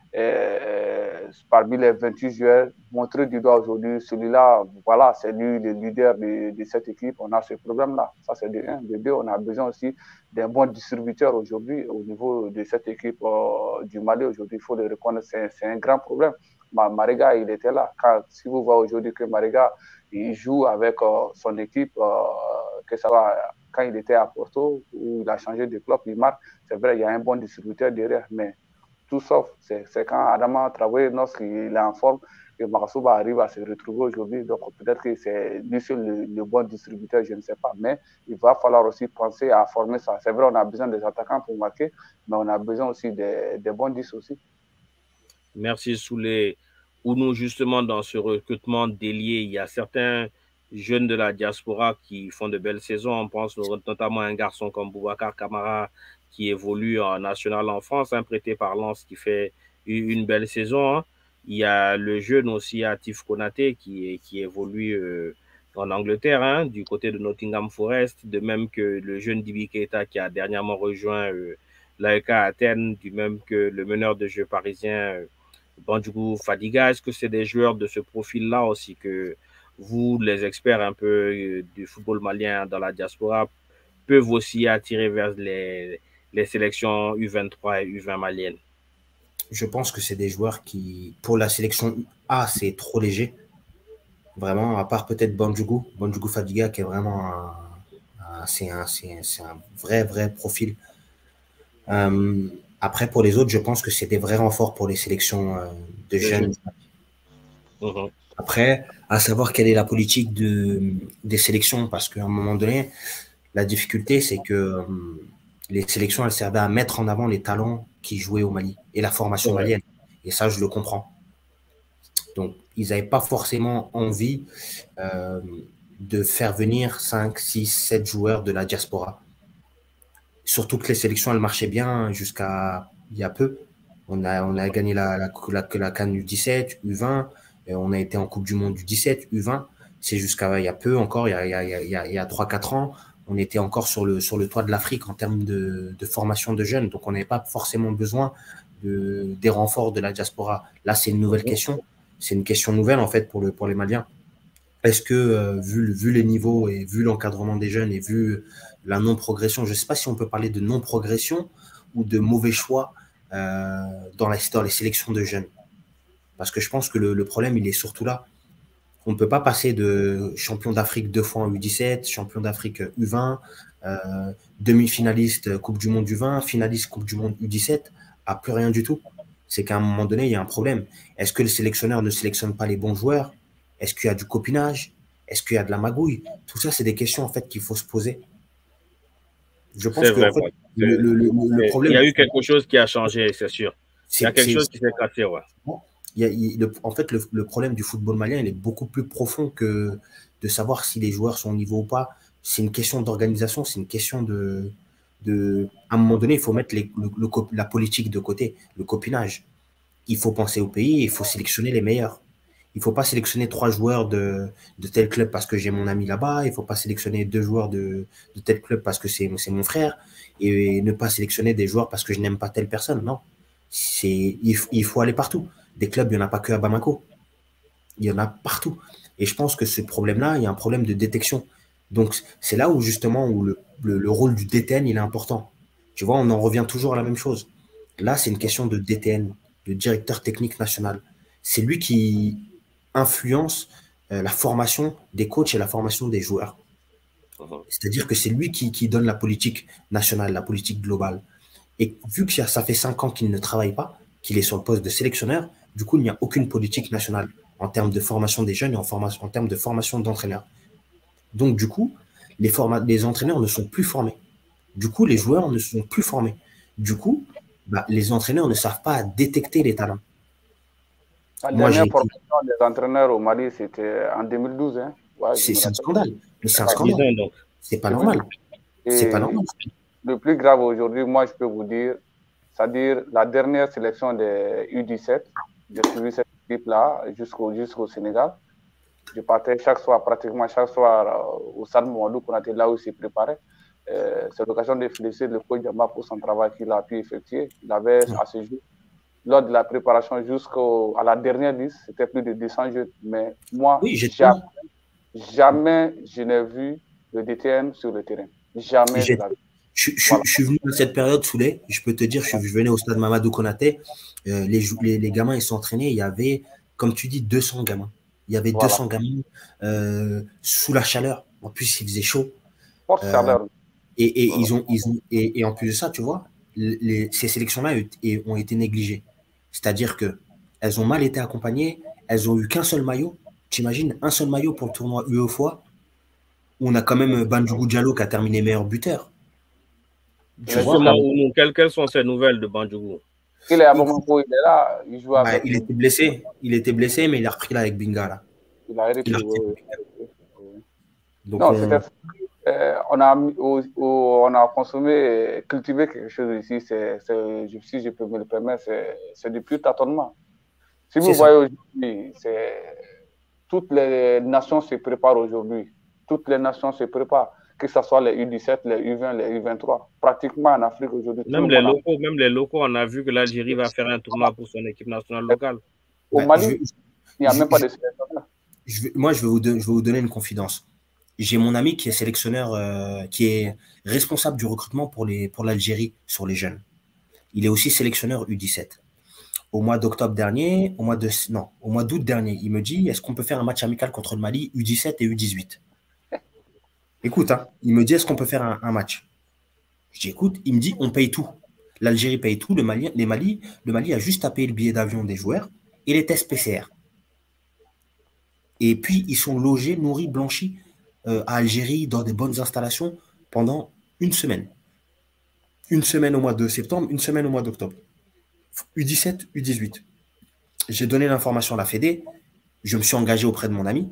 euh, parmi les vingt-huit joueurs, montrer du doigt aujourd'hui, celui-là, voilà, c'est lui le leader de, de cette équipe. On a ce problème-là. Ça, c'est de un. De deux, on a besoin aussi d'un bon distributeur aujourd'hui au niveau de cette équipe euh, du Mali. Aujourd'hui, il faut le reconnaître, c'est un grand problème. Mariga, il était là. Quand, si vous voyez aujourd'hui que Mariga, il joue avec euh, son équipe, euh, que ça va, quand il était à Porto, où il a changé de club, il marque. C'est vrai, il y a un bon distributeur derrière, mais tout sauf, c'est quand Adama Traoré, lorsqu'il est en forme, que Makasouba arrive à se retrouver aujourd'hui. Donc peut-être que c'est lui seul le, le bon distributeur, je ne sais pas. Mais il va falloir aussi penser à former ça. C'est vrai, on a besoin des attaquants pour marquer, mais on a besoin aussi des, des bons dix aussi. Merci Soulé. où nous, justement, dans ce recrutement d'ailier, il y a certains jeunes de la diaspora qui font de belles saisons. On pense notamment à un garçon comme Boubacar Kamara qui évolue en national en France, hein, prêté par Lens, qui fait une belle saison. Hein. Il y a le jeune aussi Atif Konaté qui, qui évolue euh, en Angleterre, hein, du côté de Nottingham Forest, de même que le jeune Dibi Keita qui a dernièrement rejoint euh, l'A E K Athènes, du même que le meneur de jeu parisien euh, Bandjougou Fadiga. Est-ce que c'est des joueurs de ce profil-là aussi que vous, les experts un peu euh, du football malien dans la diaspora, peuvent aussi attirer vers les, les sélections U vingt-trois et U vingt maliennes? Je pense que c'est des joueurs qui, pour la sélection A, c'est trop léger. Vraiment, à part peut-être Bandjougou, Bandjougou Fadiga, qui est vraiment un, un, c'est un, un, un vrai, vrai profil. Euh, après, pour les autres, je pense que c'est des vrais renforts pour les sélections euh, de jeunes. Uh-huh. Après, à savoir quelle est la politique de, des sélections, parce qu'à un moment donné, la difficulté, c'est que euh, les sélections, elles servaient à mettre en avant les talents qui jouaient au Mali et la formation ouais. malienne. Et ça, je le comprends. Donc, ils n'avaient pas forcément envie euh, de faire venir cinq, six, sept joueurs de la diaspora. Surtout que les sélections, elles marchaient bien jusqu'à il y a peu. On a, on a gagné la, la, la, la CAN U dix-sept, U vingt, et on a été en Coupe du Monde du dix-sept, U vingt. C'est jusqu'à il y a peu encore, il y a, il y a, il y a, il y a trois quatre ans, on était encore sur le, sur le toit de l'Afrique en termes de, de formation de jeunes. Donc, on n'avait pas forcément besoin de, des renforts de la diaspora. Là, c'est une nouvelle question. C'est une question nouvelle, en fait, pour, le, pour les Maliens. Est-ce que, euh, vu, vu les niveaux et vu l'encadrement des jeunes et vu la non-progression, je ne sais pas si on peut parler de non-progression ou de mauvais choix euh, dans, la, dans les sélections de jeunes. Parce que je pense que le, le problème, il est surtout là. On ne peut pas passer de champion d'Afrique deux fois en U dix-sept, champion d'Afrique U vingt, euh, demi-finaliste Coupe du Monde U vingt, finaliste Coupe du Monde U dix-sept, à plus rien du tout. C'est qu'à un moment donné, il y a un problème. Est-ce que le sélectionneur ne sélectionne pas les bons joueurs? Est-ce qu'il y a du copinage? Est-ce qu'il y a de la magouille? Tout ça, c'est des questions en fait qu'il faut se poser. Je pense que vrai, en fait, le, le, le, le problème. Il y a eu quelque chose qui a changé, c'est sûr. Il y a quelque chose qui s'est cassé, ouais. Il y a, il, le, en fait, le, le problème du football malien, il est beaucoup plus profond que de savoir si les joueurs sont au niveau ou pas. C'est une question d'organisation, c'est une question de, de. À un moment donné, il faut mettre les, le, le, la politique de côté, le copinage. Il faut penser au pays, il faut sélectionner les meilleurs. Il ne faut pas sélectionner trois joueurs de, de tel club parce que j'ai mon ami là-bas. Il ne faut pas sélectionner deux joueurs de, de tel club parce que c'est mon frère. Et, et ne pas sélectionner des joueurs parce que je n'aime pas telle personne. Non. Il, il faut aller partout. Des clubs, il n'y en a pas que à Bamako. Il y en a partout. Et je pense que ce problème-là, il y a un problème de détection. Donc, c'est là où, justement, où le, le, le rôle du D T N, il est important. Tu vois, on en revient toujours à la même chose. Là, c'est une question de D T N, de directeur technique national. C'est lui qui influence euh, la formation des coachs et la formation des joueurs. Uh-huh. C'est-à-dire que c'est lui qui, qui donne la politique nationale, la politique globale. Et vu que ça fait cinq ans qu'il ne travaille pas, qu'il est sur le poste de sélectionneur, du coup, il n'y a aucune politique nationale en termes de formation des jeunes et en, formation, en termes de formation d'entraîneurs. Donc, du coup, les, les entraîneurs ne sont plus formés. Du coup, les joueurs ne sont plus formés. Du coup, bah, les entraîneurs ne savent pas détecter les talents. La Moi, dernière formation été... des entraîneurs au Mali, c'était en deux mille douze. Hein. Ouais, c'est un scandale. Mais c'est un scandale. C'est pas normal. C'est pas normal. Le plus grave aujourd'hui, moi, je peux vous dire, c'est-à-dire la dernière sélection des U dix-sept, j'ai suivi cette équipe-là jusqu'au jusqu'au Sénégal. Je partais chaque soir, pratiquement chaque soir, au Stade Mouadou, qu'on était là où il s'est préparé. Euh, c'est l'occasion de féliciter le coach Diamba pour son travail qu'il a pu effectuer. Il avait à ce jour, lors de la préparation jusqu'à la dernière liste, c'était plus de deux cents jeux. Mais moi, oui, jamais, jamais je n'ai vu le D T N sur le terrain. Jamais de la vie. Je, je, voilà. je suis venu à cette période Souley, je peux te dire, je, je venais au stade Mamadou Konaté, euh, les, les, les gamins ils s'entraînaient, il y avait, comme tu dis, deux cents gamins. Il y avait voilà. deux cents gamins euh, sous la chaleur. En plus, il faisait chaud. Forte euh, chaleur. Et, et, voilà. ils ont, ils ont, et, et en plus de ça, tu vois, les, ces sélections-là ont été négligées. C'est-à-dire qu'elles ont mal été accompagnées, elles ont eu qu'un seul maillot. T'imagines, un seul maillot pour le tournoi U E F O A, où on a quand même Bandjougou Diallo qui a terminé meilleur buteur. Justement, vois, quelles, quelles sont ces nouvelles de Bandjougou? Il est à Bamako, il est là, il joue Ouais, avec. il était blessé, il était blessé, mais il a repris là avec Binga là. Il a repris. Il a repris. Oui, oui. Donc non, on... c'était. Euh, on, a, on a consommé, cultivé quelque chose ici, c'est, si je peux me le permettre, c'est du pur tâtonnement. Si vous voyez aujourd'hui, toutes les nations se préparent aujourd'hui. Toutes les nations se préparent, que ce soit les U dix-sept, les U vingt, les U vingt-trois. Pratiquement en Afrique aujourd'hui. Même les locaux, a... même les locaux, on a vu que l'Algérie va faire un tournoi pour son équipe nationale locale. Au Mali, je, il n'y a je, même pas je, de sélectionneur. Moi, je vais, vous donner, je vais vous donner une confidence. J'ai mon ami qui est sélectionneur, euh, qui est responsable du recrutement pour les pour l'Algérie sur les jeunes. Il est aussi sélectionneur U dix-sept. Au mois d'octobre dernier, au mois de non, au mois d'août dernier, il me dit est-ce qu'on peut faire un match amical contre le Mali U dix-sept et U dix-huit? Écoute, hein, il me dit est-ce qu'on peut faire un, un match? Je dis écoute, il me dit on paye tout. L'Algérie paye tout, le Mali, les Mali, le Mali a juste à payer le billet d'avion des joueurs et les tests P C R. Et puis ils sont logés, nourris, blanchis euh, à Algérie dans des bonnes installations pendant une semaine. Une semaine au mois de septembre, une semaine au mois d'octobre. U dix-sept, U dix-huit. J'ai donné l'information à la Fédé, je me suis engagé auprès de mon ami,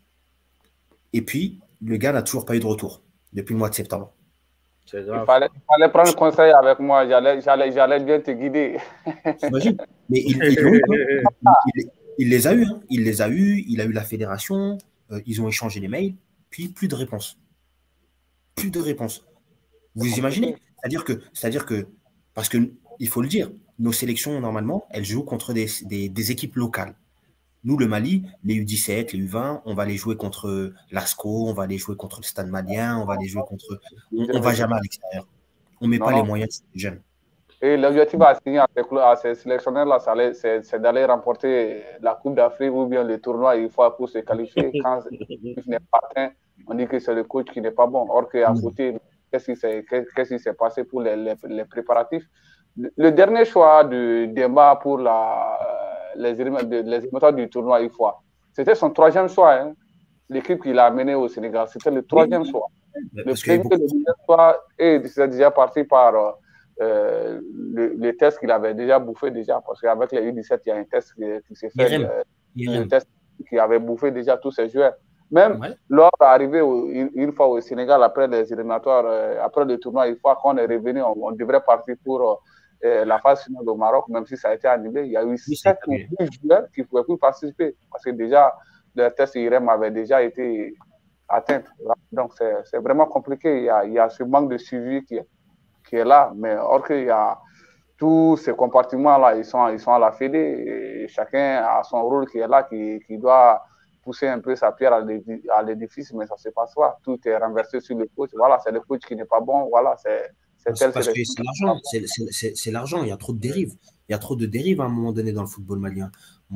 et puis le gars n'a toujours pas eu de retour depuis le mois de septembre. Il fallait, il fallait prendre conseil avec moi, j'allais bien te guider. J'imagine. Mais il, il, il, il, il les a eus, hein. Il les a eus, il a eu la fédération, euh, ils ont échangé les mails, puis plus de réponse. Plus de réponse. Vous imaginez? C'est-à-dire que, c'est-à-dire que, parce qu'il faut le dire, nos sélections, normalement, elles jouent contre des, des, des équipes locales. Nous, le Mali, les U dix-sept, les U vingt, on va les jouer contre l'Asco, on va les jouer contre le Stade Malien, on va les jouer contre... On ne va jamais à l'extérieur. On ne met non, pas non. les moyens des jeunes. Et l'objectif à signer à ces, à ces sélectionneurs-là, c'est d'aller remporter la Coupe d'Afrique ou bien le tournoi une fois pour se qualifier. Quand il n'est pas atteint, on dit que c'est le coach qui n'est pas bon. Or qu'à côté, qu'est-ce qui s'est passé pour les, les, les préparatifs? Le dernier choix du débat pour la, les éliminatoires du tournoi une fois, c'était son troisième choix. Hein. L'équipe qu'il a amenée au Sénégal, c'était le troisième oui, choix. Le premier, beaucoup... le deuxième choix, et c'est déjà parti par euh, le, le test qu'il avait déjà bouffé déjà, parce qu'avec les U dix-sept, il y a un test qui, qui s'est fait, euh, un test qui avait bouffé déjà tous ses joueurs. Même ouais. lors d'arriver une, une fois au Sénégal, après les éliminatoires, euh, après le tournoi, une fois qu'on est revenu, on, on devrait partir pour euh, la phase finale au Maroc, même si ça a été annulé. Il y a eu oui, sept ou huit joueurs qui ne pouvaient plus participer, parce que déjà, le test I R M avait déjà été atteint. Donc, c'est vraiment compliqué. Il y, a, il y a ce manque de suivi qui est, qui est là, mais or qu'il y a tous ces compartiments-là, ils sont, ils sont à la Fédé, et chacun a son rôle qui est là, qui, qui doit pousser un peu sa pierre à l'édifice, mais ça ne se passe pas. Tout est renversé sur le coach. Voilà, c'est le coach qui n'est pas bon. Voilà, c'est tel. Parce que c'est l'argent. C'est l'argent. Il y a trop de dérives. Il y a trop de dérives à un moment donné dans le football malien.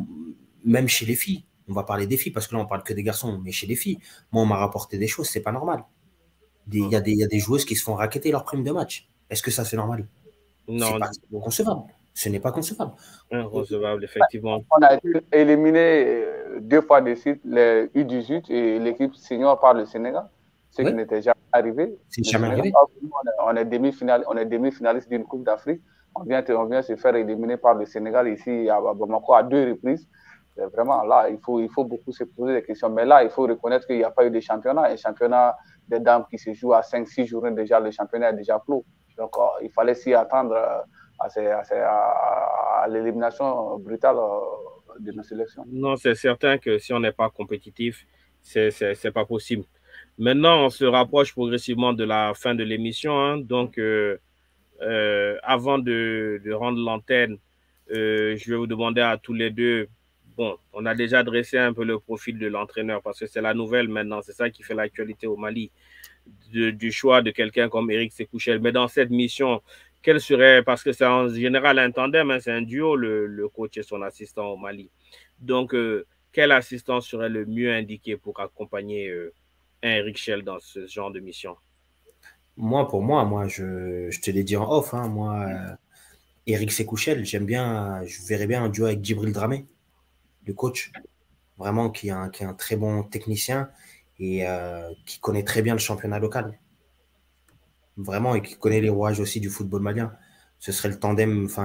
Même chez les filles. On va parler des filles parce que là, on parle que des garçons, mais chez les filles, moi, on m'a rapporté des choses, c'est pas normal. Il y, y a des joueuses qui se font racketter leur prime de match. Est-ce que ça, c'est normal? Non. C'est pas concevable. Ce n'est pas concevable. Inconcevable, effectivement. On a été éliminé deux fois de suite, les U dix-huit et l'équipe senior par le Sénégal, ce oui. qui n'était jamais arrivé. C'est jamais arrivé. On est demi-finaliste demi d'une Coupe d'Afrique. On vient, on vient se faire éliminer par le Sénégal ici à Bamako à deux reprises. Vraiment, là, il faut, il faut beaucoup se poser des questions. Mais là, il faut reconnaître qu'il n'y a pas eu de championnat. Un championnat des dames qui se joue à cinq six journées déjà, le championnat est déjà clos. Donc, euh, il fallait s'y attendre à, ces, à, ces, à, à l'élimination brutale de nos sélections. Non, c'est certain que si on n'est pas compétitif, c'est pas possible. Maintenant, on se rapproche progressivement de la fin de l'émission. Hein, donc, euh, euh, avant de, de rendre l'antenne, euh, je vais vous demander à tous les deux. Bon, on a déjà dressé un peu le profil de l'entraîneur parce que c'est la nouvelle maintenant, c'est ça qui fait l'actualité au Mali, de, du choix de quelqu'un comme Éric Sékouchel. Mais dans cette mission, quel serait, parce que c'est en général un tandem, hein, c'est un duo, le, le coach et son assistant au Mali. Donc, euh, quel assistant serait le mieux indiqué pour accompagner euh, un Éric Schell dans ce genre de mission? Moi, pour moi, moi je, je te l'ai dit en off, hein, moi, euh, Éric Sékouchel, j'aime bien, je verrais bien un duo avec Djibril Dramé, le coach, vraiment qui est un, qui est un très bon technicien et euh, qui connaît très bien le championnat local. Vraiment, et qui connaît les rouages aussi du football malien. Ce serait le tandem, enfin,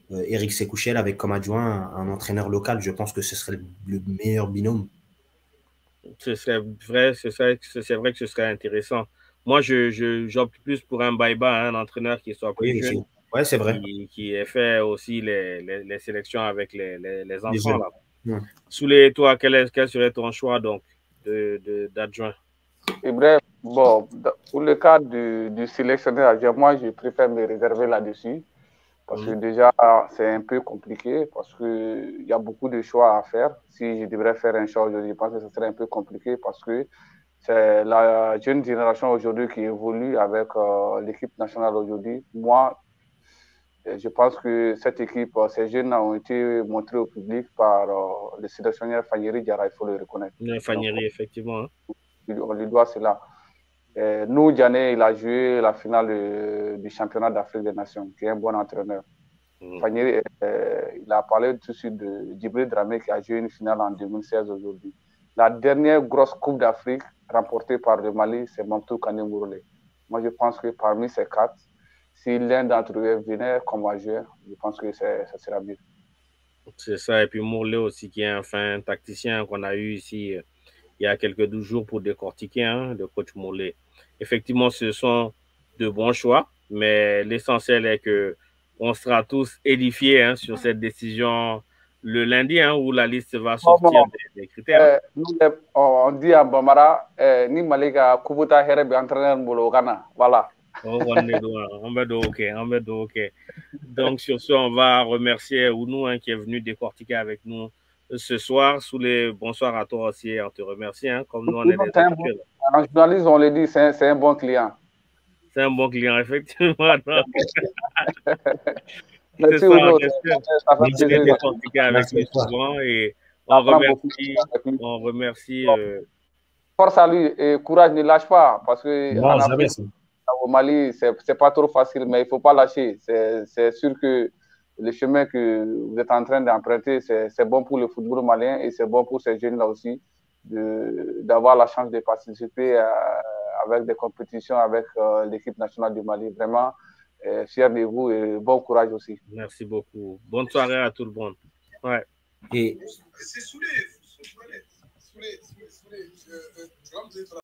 euh, Eric Sekouchel avec comme adjoint un, un entraîneur local. Je pense que ce serait le, le meilleur binôme. Ce serait vrai, c'est vrai que ce serait intéressant. Moi, je, je, j'opte plus pour un Baïba, un entraîneur qui soit plus Oui, jeune, ouais, c'est vrai. Qui, qui ait fait aussi les, les, les sélections avec les, les, les enfants. Les là. Ouais. Souley, toi, quel, est, quel serait ton choix donc d'adjoint? Et bref, bon, pour le cas du, du sélectionneur, moi, je préfère me réserver là-dessus. Parce que déjà, c'est un peu compliqué, parce qu'il y a beaucoup de choix à faire. Si je devrais faire un choix aujourd'hui, je pense que ce serait un peu compliqué, parce que c'est la jeune génération aujourd'hui qui évolue avec euh, l'équipe nationale aujourd'hui. Moi, je pense que cette équipe, ces jeunes ont été montrés au public par euh, le sélectionneur Fanieri Diarra, il faut le reconnaître. Fanieri, effectivement. Hein. On lui doit cela. Et nous, Diané, il a joué la finale de, du championnat d'Afrique des Nations, qui est un bon entraîneur. Mmh. Fanieri, euh, il a parlé tout de suite de Djibril Dramé qui a joué une finale en deux mille seize aujourd'hui. La dernière grosse Coupe d'Afrique remportée par le Mali, c'est Mamtou Kane Mourlé. Moi, je pense que parmi ces quatre, si l'un d'entre eux venait comme joueur, je pense que ça sera mieux. C'est ça. Et puis Mourlé aussi, qui est un fin tacticien qu'on a eu ici euh, il y a quelques douze jours pour décortiquer hein, le coach Mourlé. Effectivement, ce sont de bons choix, mais l'essentiel est que on sera tous édifiés hein, sur cette décision le lundi hein, où la liste va sortir des, des critères. Euh, nous, on dit à Bamara, euh, ni Malika Kubuta Herebe entraîneur Moulogana. Voilà. Oh, on est on va ok, on va ok. Donc, sur ce, on va remercier Ounou hein, qui est venu décortiquer avec nous ce soir. Sous les bonsoir à toi aussi, on te remercie. Hein, comme nous, on est des bon, en journaliste, on le dit, c'est un, un bon client. C'est un bon client, effectivement. Merci, Ounou. On est décortiqué avec lui souvent et on remercie. On remercie euh... Force à lui et courage, ne lâche pas parce que non, en Afrique, au Mali, c'est pas trop facile, mais il ne faut pas lâcher. C'est sûr que le chemin que vous êtes en train d'emprunter, c'est bon pour le football malien et c'est bon pour ces jeunes-là aussi d'avoir la chance de participer à, avec des compétitions avec euh, l'équipe nationale du Mali. Vraiment, euh, fier de vous et bon courage aussi. Merci beaucoup. Bonne soirée à tout le monde. Ouais. Et...